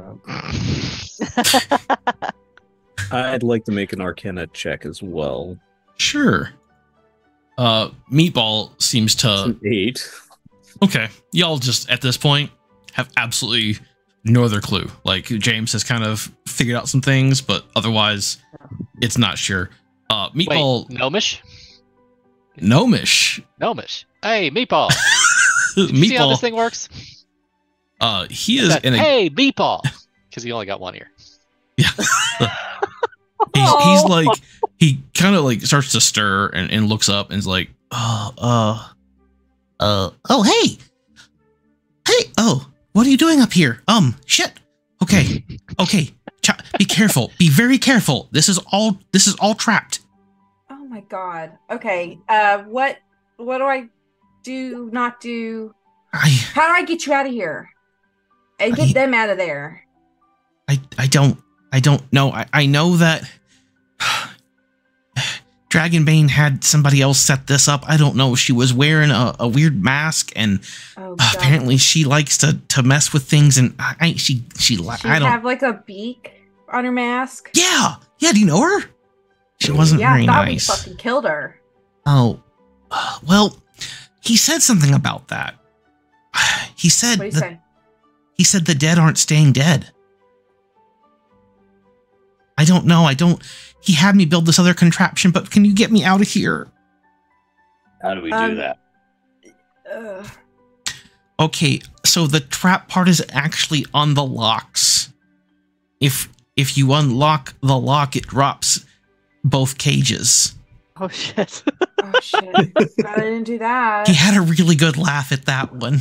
at. I'd like to make an Arcana check as well. Sure. Meatball seems to... 8. Okay, y'all just, at this point, have absolutely no other clue. Like, James has kind of figured out some things, but otherwise, it's not sure. Meatball... Wait, Gnomish? Gnomish. Hey, Meatball. Meatball. See how this thing works? He is in a... Hey, Meatball. Because he only got one ear. Yeah. he's like, he kind of like starts to stir and looks up and is like, oh, hey, oh, what are you doing up here? Shit. Okay. Be careful. Be very careful. This is all trapped. Oh my god. Okay. What do I do? Not do? How do I get you out of here? And get them out of there? I don't know. I know that Dragonbane had somebody else set this up. I don't know. She was wearing a weird mask, and apparently she likes to mess with things. And she I don't have like a beak on her mask. Yeah. Do you know her? She wasn't very nice. We fucking killed her. Oh, well, he said something about that. He said, What did he say? He said the dead aren't staying dead. I don't know. He had me build this other contraption, but can you get me out of here? How do we do that? Ugh. Okay, so the trap part is actually on the locks. If you unlock the lock, it drops both cages. Oh shit. Oh shit! I didn't do that. He had a really good laugh at that one.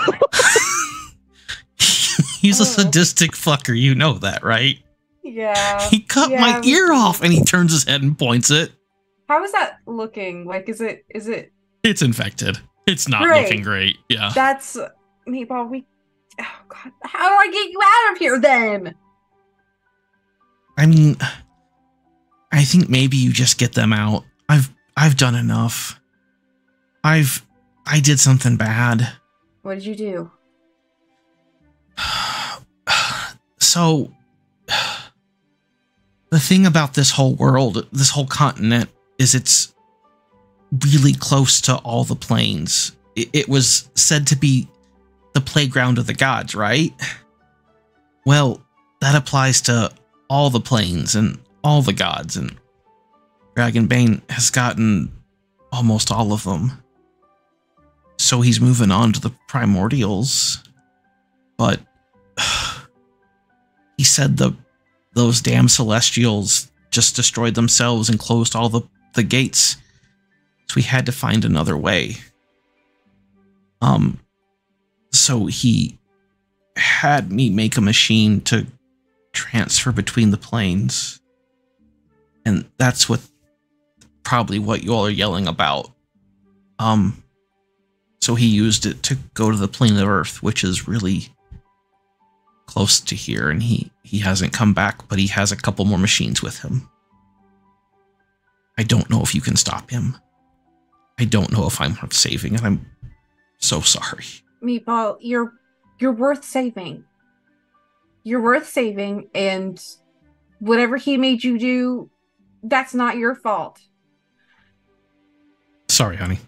He's a sadistic fucker, you know that, right? Yeah. He cut my ear off, and he turns his head and points it. How is that looking? Like, is it? It's infected. It's not Great. looking great. Yeah. That's Meatball. Oh God! How do I get you out of here then? I mean, I think maybe you just get them out. I've done enough. I did something bad. What did you do? So, the thing about this whole world, this whole continent, is it's really close to all the planes. It was said to be the playground of the gods, right? Well, that applies to all the planes and all the gods, and Dragonbane has gotten almost all of them. So he's moving on to the primordials. But he said those damn celestials just destroyed themselves and closed all the gates. So we had to find another way. So he had me make a machine to transfer between the planes. And that's probably what you all are yelling about. So he used it to go to the plane of Earth, which is really close to here, and he hasn't come back, but he has a couple more machines with him. I don't know if you can stop him. I don't know if I'm worth saving, and I'm so sorry. Meatball, you're worth saving. You're worth saving, and whatever he made you do, that's not your fault. Sorry, honey.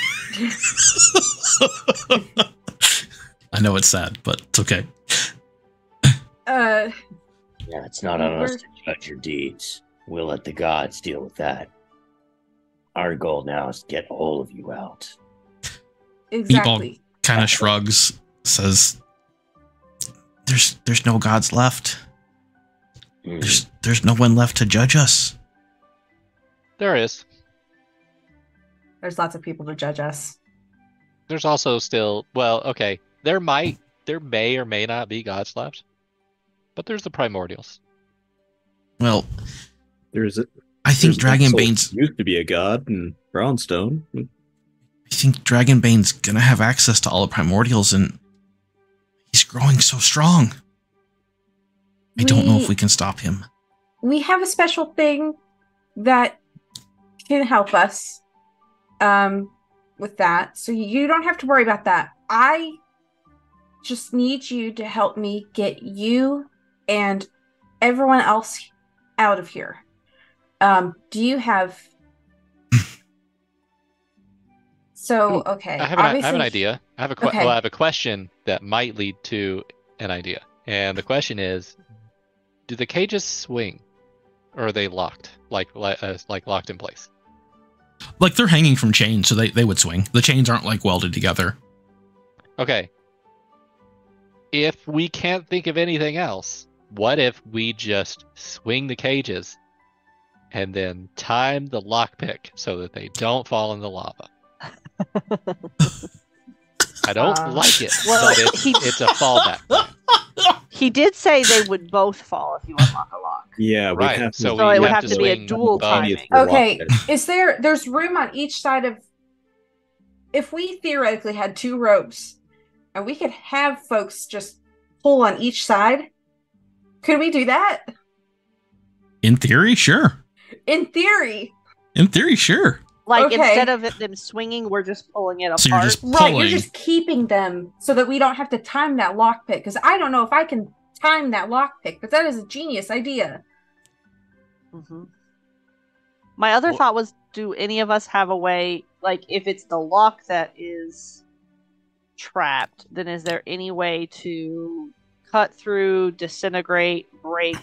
I know it's sad, but it's okay. Yeah, it's not on us to judge your deeds. We'll let the gods deal with that. Our goal now is to get all of you out. Exactly. Kind of shrugs, says, "There's no gods left. There's no one left to judge us." There is. There's lots of people to judge us. There's also still, well, okay, there may or may not be gods left, but there's the primordials. Well, I think Dragonbane's Dragonbane's used to be a god in Brownstone. I think Dragonbane's gonna have access to all the primordials, and he's growing so strong. I don't know if we can stop him. We have a special thing that can help us with that. So you don't have to worry about that. I just need you to help me get you and everyone else out of here. Do you have... So, okay. I have an idea. I have a question that might lead to an idea. And the question is, do the cages swing? Or are they locked? Like locked in place? Like, they're hanging from chains, so they would swing. The chains aren't, like, welded together. Okay. If we can't think of anything else, what if we just swing the cages and then time the lockpick so that they don't fall in the lava? I don't like it, but it's a fallback plan. He did say they would both fall if you unlock a lock. Yeah, right. So it would have to be a dual timing. Okay, there's room on each side of... If we theoretically had two ropes, and we could have folks just pull on each side, could we do that? In theory, sure. In theory, Sure. Like, okay. Instead of them swinging, we're just pulling it apart. So you're just pulling. Right, you're just keeping them so that we don't have to time that lockpick. Because I don't know if I can time that lockpick, but that is a genius idea. Mm-hmm. My other thought was, do any of us have a way, like, if it's the lock that is trapped, then is there any way to cut through, disintegrate, break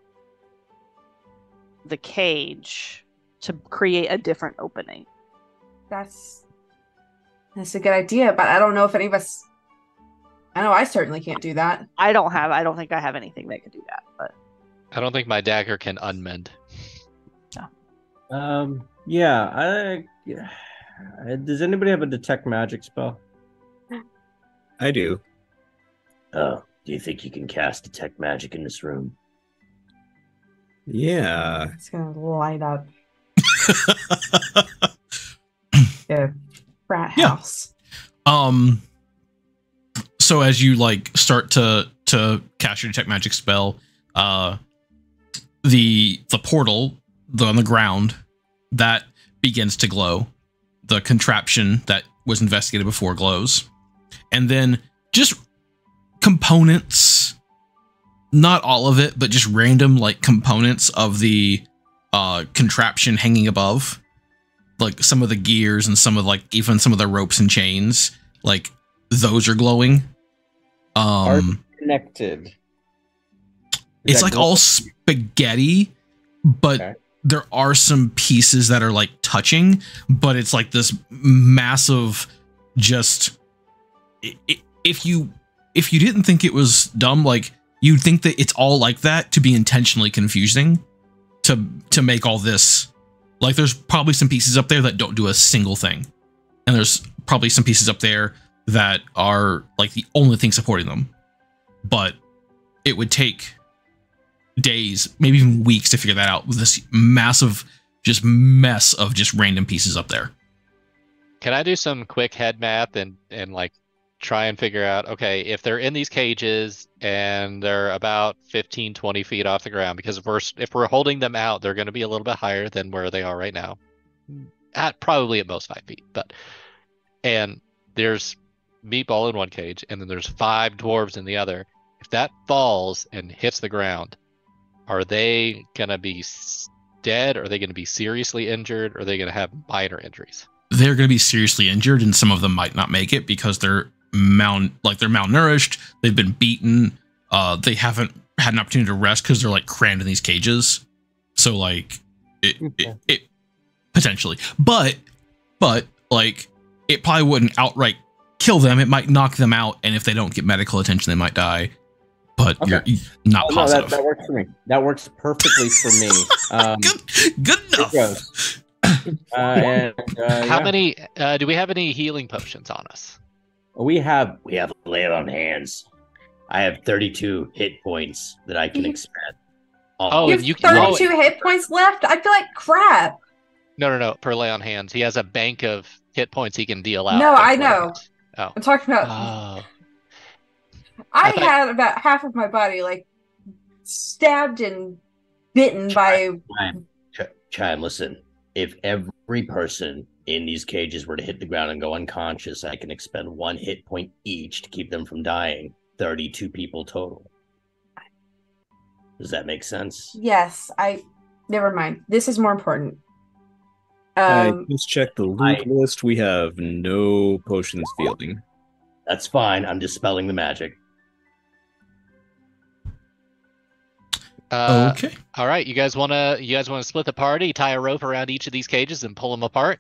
the cage to create a different opening? That's That's a good idea, but I don't know if any of us. I know I certainly can't do that. I don't think I have anything that could do that, but I don't think my dagger can unmend. Yeah. Does anybody have a detect magic spell? I do. Oh, do you think you can cast detect magic in this room? Yeah. It's gonna light up. Yeah. Frat house. So as you like start to cast your detect magic spell, the portal on the ground that begins to glow. The contraption that was investigated before glows, and then just components, not all of it, but just random like components of the contraption hanging above, like some of the gears and some of like even some of the ropes and chains, like those are glowing. Are connected. It's like all spaghetti, but okay. There are some pieces that are like touching, but it's like this massive, just if you didn't think it was dumb, like you'd think that it's all like that to be intentionally confusing to make all this, like there's probably some pieces up there that don't do a single thing. And there's probably some pieces up there that are like the only thing supporting them, but it would take days, maybe even weeks to figure that out with this massive just mess of just random pieces up there. Can I do some quick head math and like try and figure out, okay, if they're in these cages and they're about 15, 20 feet off the ground, because if we're holding them out, they're going to be a little bit higher than where they are right now. Probably at most 5 feet, and there's Meatball in one cage and then there's 5 dwarves in the other. If that falls and hits the ground, are they going to be dead? Are they going to be seriously injured? Or are they going to have minor injuries? They're going to be seriously injured, and some of them might not make it because they're malnourished. They've been beaten. They haven't had an opportunity to rest because they're like crammed in these cages. So like it potentially, but like it probably wouldn't outright kill them. It might knock them out, and if they don't get medical attention, they might die. But you're not positive. That works for me. That works perfectly for me. Good enough. How many? Do we have any healing potions on us? We have lay on hands. I have 32 hit points that I can expend. You have 32 hit points left? I feel like crap. No. Per lay on hands, he has a bank of hit points he can deal out. No, I know. Oh. I'm talking about. I had about half of my body like stabbed and bitten by. Chime, listen. If every person in these cages were to hit the ground and go unconscious, I can expend 1 hit point each to keep them from dying. 32 people total. Does that make sense? Yes. Never mind. This is more important. I just checked the loot list. We have no potions fielding. That's fine. I'm dispelling the magic. Okay. All right. You guys want to split the party, tie a rope around each of these cages and pull them apart?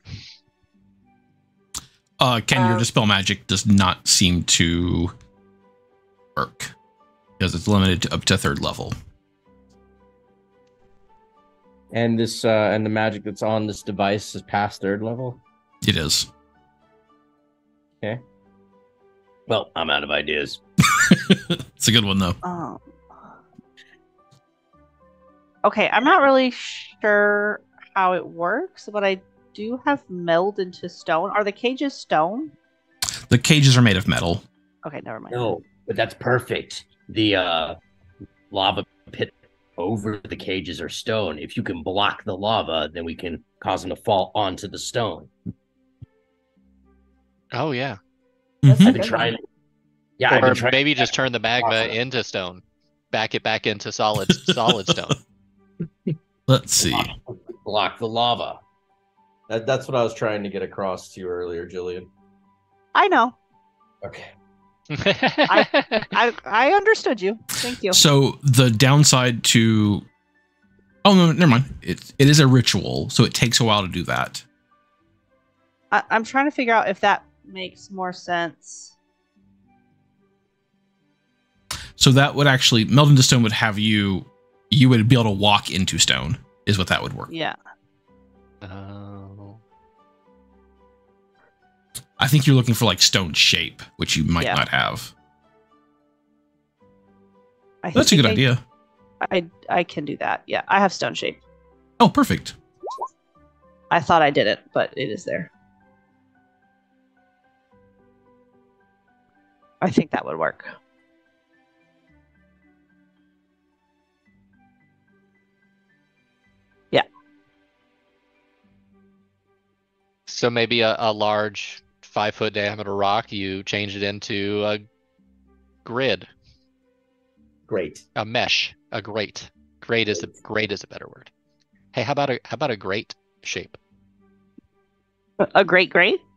Ken, your dispel magic does not seem to work because it's limited to up to 3rd level. And this and the magic that's on this device is past 3rd level? It is. Okay. Well, I'm out of ideas. It's a good one though. Okay, I'm not really sure how it works, but I do have meld into stone. Are the cages stone? The cages are made of metal. Okay, never mind. No, but that's perfect. The lava pit over the cages are stone. If you can block the lava, then we can cause them to fall onto the stone. Oh yeah. That's I've been trying. Yeah, or maybe just turn the magma into stone, back it back into solid stone. Let's see. Block the lava. That's what I was trying to get across to you earlier, Jillian. I know. Okay. I understood you. Thank you. So the downside to... Oh, no, never mind. It is a ritual, so it takes a while to do that. I'm trying to figure out if that makes more sense. So that would actually melt into stone would have you would be able to walk into stone is what that would work. Yeah. Oh. I think you're looking for like stone shape, which you might not have. That's a good idea. I can do that. Yeah, I have stone shape. Oh, perfect. I thought I did it, but it is there. I think that would work. Yeah. So maybe a large 5-foot diameter rock, you change it into a grid, Great. a mesh, a grate. Grate is a better word. Hey, how about a grate shape? A great.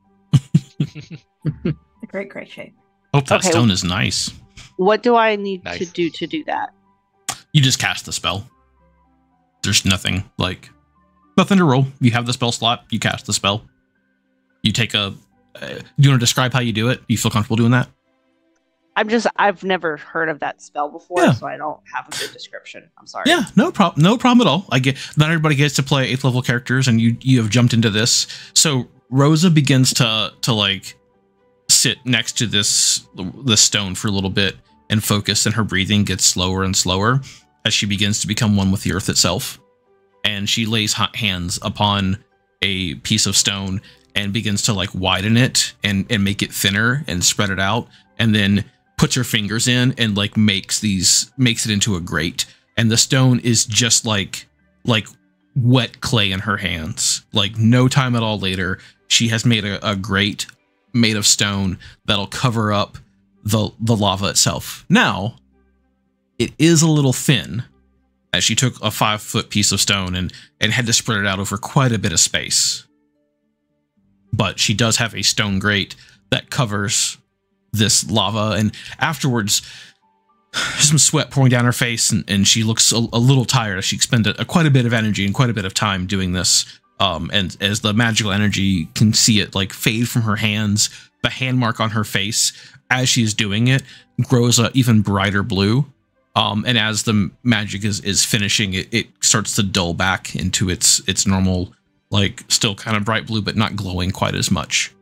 A great shape. Hope that Okay. stone is nice. What do I need Nice. to do that? You just cast the spell. There's nothing to roll. You have the spell slot. You cast the spell. You take do you want to describe how you do it? You feel comfortable doing that? I've never heard of that spell before, Yeah. so I don't have a good description. I'm sorry. Yeah, no problem at all. I get not everybody gets to play 8th level characters, and you have jumped into this. So Rosa begins to like sit next to this stone for a little bit and focus, and her breathing gets slower and slower as she begins to become one with the earth itself. And she lays hands upon a piece of stone and begins to like widen it and make it thinner and spread it out, and then puts her fingers in and like makes it into a grate. And the stone is just like wet clay in her hands. Like no time at all later, she has made a grate made of stone that'll cover up the lava itself. Now, it is a little thin, as she took a 5-foot piece of stone and had to spread it out over quite a bit of space. But she does have a stone grate that covers this lava, and afterwards some sweat pouring down her face, and she looks a little tired as she expended quite a bit of energy and quite a bit of time doing this. And as the magical energy can see it like fade from her hands, the hand mark on her face as she's doing it grows a even brighter blue. And as the magic is finishing, it starts to dull back into its normal, like still kind of bright blue, but not glowing quite as much.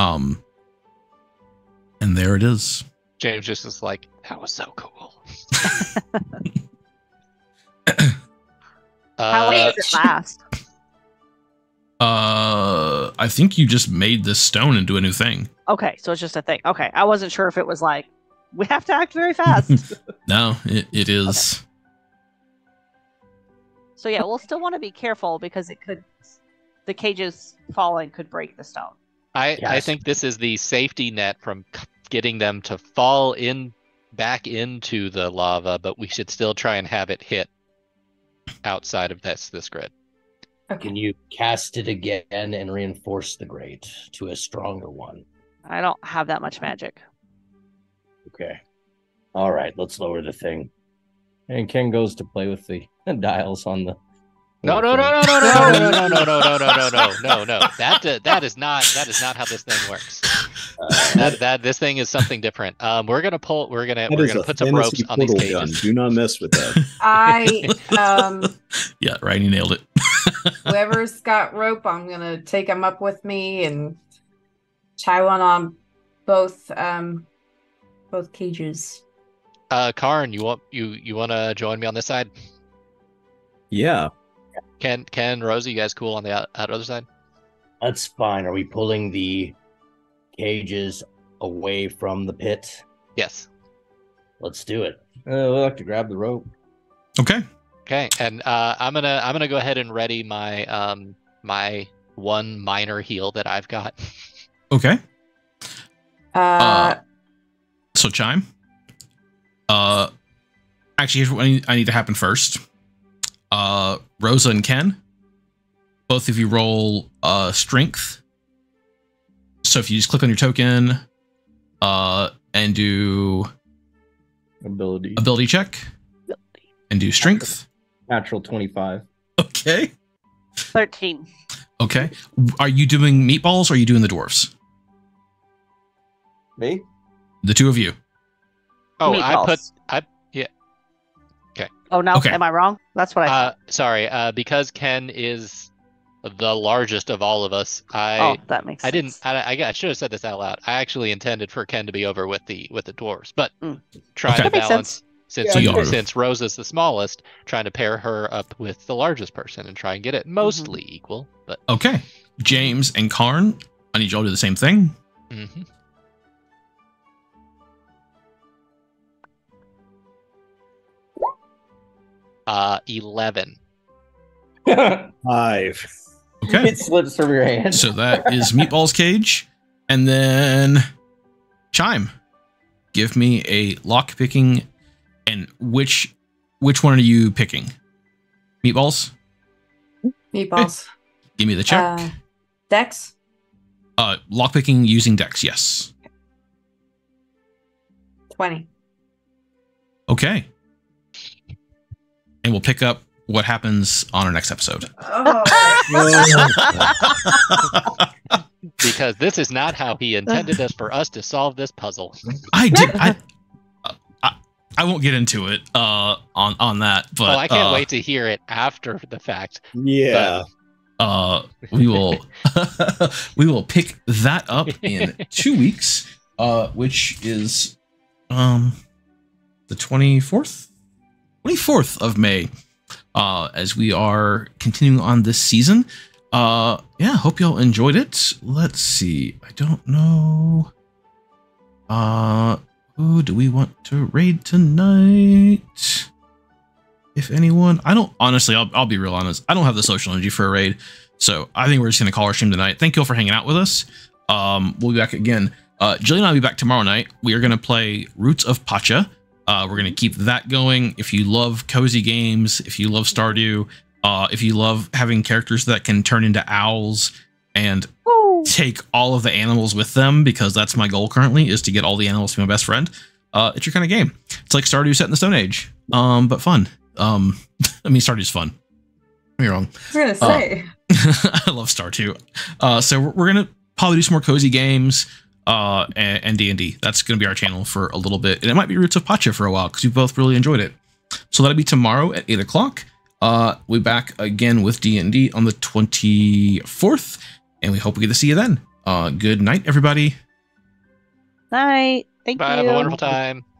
And there it is. James just is like, that was so cool. How long does it last? I think you just made this stone into a new thing. Okay, so it's just a thing. Okay, I wasn't sure if it was like we have to act very fast. No, it is. Okay. So yeah, we'll still want to be careful because the cages falling could break the stone. I think this is the safety net from getting them to fall back into the lava, but we should still try and have it hit outside of this grid. Okay. Can you cast it again and reinforce the grate to a stronger one? I don't have that much magic. Okay. All right, let's lower the thing. And Ken goes to play with the dials on the. No. That is not how this thing works. This thing is something different. We're gonna put some ropes on these cages. Gun. Do not mess with that. Yeah, right. You nailed it. Whoever's got rope, I'm gonna take them up with me and tie one on both cages. Karn, you want to join me on this side? Yeah. Ken, Rosie, you guys cool on the other side? That's fine. Are we pulling the cages away from the pit? Yes. Let's do it. We'll have to grab the rope. Okay. Okay, and I'm gonna go ahead and ready my my one minor heal that I've got. Okay. So Chime. Actually, here's what I need to happen first. Rosa and Ken, both of you roll strength. So if you just click on your token, and do ability check, and do strength. Natural 25. Okay. 13. Okay. Are you doing meatballs or are you doing the dwarfs? Me? The two of you. Oh, Meatballs. yeah. Okay. Oh no, Okay. am I wrong? That's what I thought. Sorry. Because Ken is the largest of all of us, That makes sense. I should have said this out loud. I actually intended for Ken to be over with the dwarves, but trying Okay. to That makes balance sense. since Rose is the smallest, trying to pair her up with the largest person and try and get it mostly equal. But Okay. James and Karn, I need y'all to do the same thing. 11. 5. Okay. It slips from your hand. So that is Meatball's cage. And then Chime. Give me a lock picking. And which one are you picking? Meatballs? Meatballs. Give me the check. Dex? Lock picking using Dex, yes. 20. Okay. And we'll pick up what happens on our next episode. Oh. Because this is not how he intended for us to solve this puzzle. I won't get into it on that, but I can't wait to hear it after the fact. Yeah. We will we will pick that up in 2 weeks, which is the 24th of May, as we are continuing on this season. Hope y'all enjoyed it. Let's see. I don't know. Who do we want to raid tonight? If anyone, I don't, honestly, I'll be real honest. I don't have the social energy for a raid. So I think we're just going to call our stream tonight. Thank you all for hanging out with us. We'll be back again. Jillian and I will be back tomorrow night. We are going to play Roots of Pacha. We're going to keep that going. If you love cozy games, if you love Stardew, if you love having characters that can turn into owls and take all of the animals with them, because that's my goal currently, is to get all the animals to be my best friend. It's your kind of game. It's like Stardew set in the Stone Age, but fun. I mean, Stardew's fun. Don't get me wrong. I was gonna say. I love Stardew. So we're gonna probably do some more cozy games and D&D. That's gonna be our channel for a little bit, and it might be Roots of Pacha for a while because we both really enjoyed it. So that'll be tomorrow at 8 o'clock. We'll be back again with D&D on the 24th, and we hope we get to see you then. Good night, everybody. Night. Thank Bye. you. Have a wonderful time.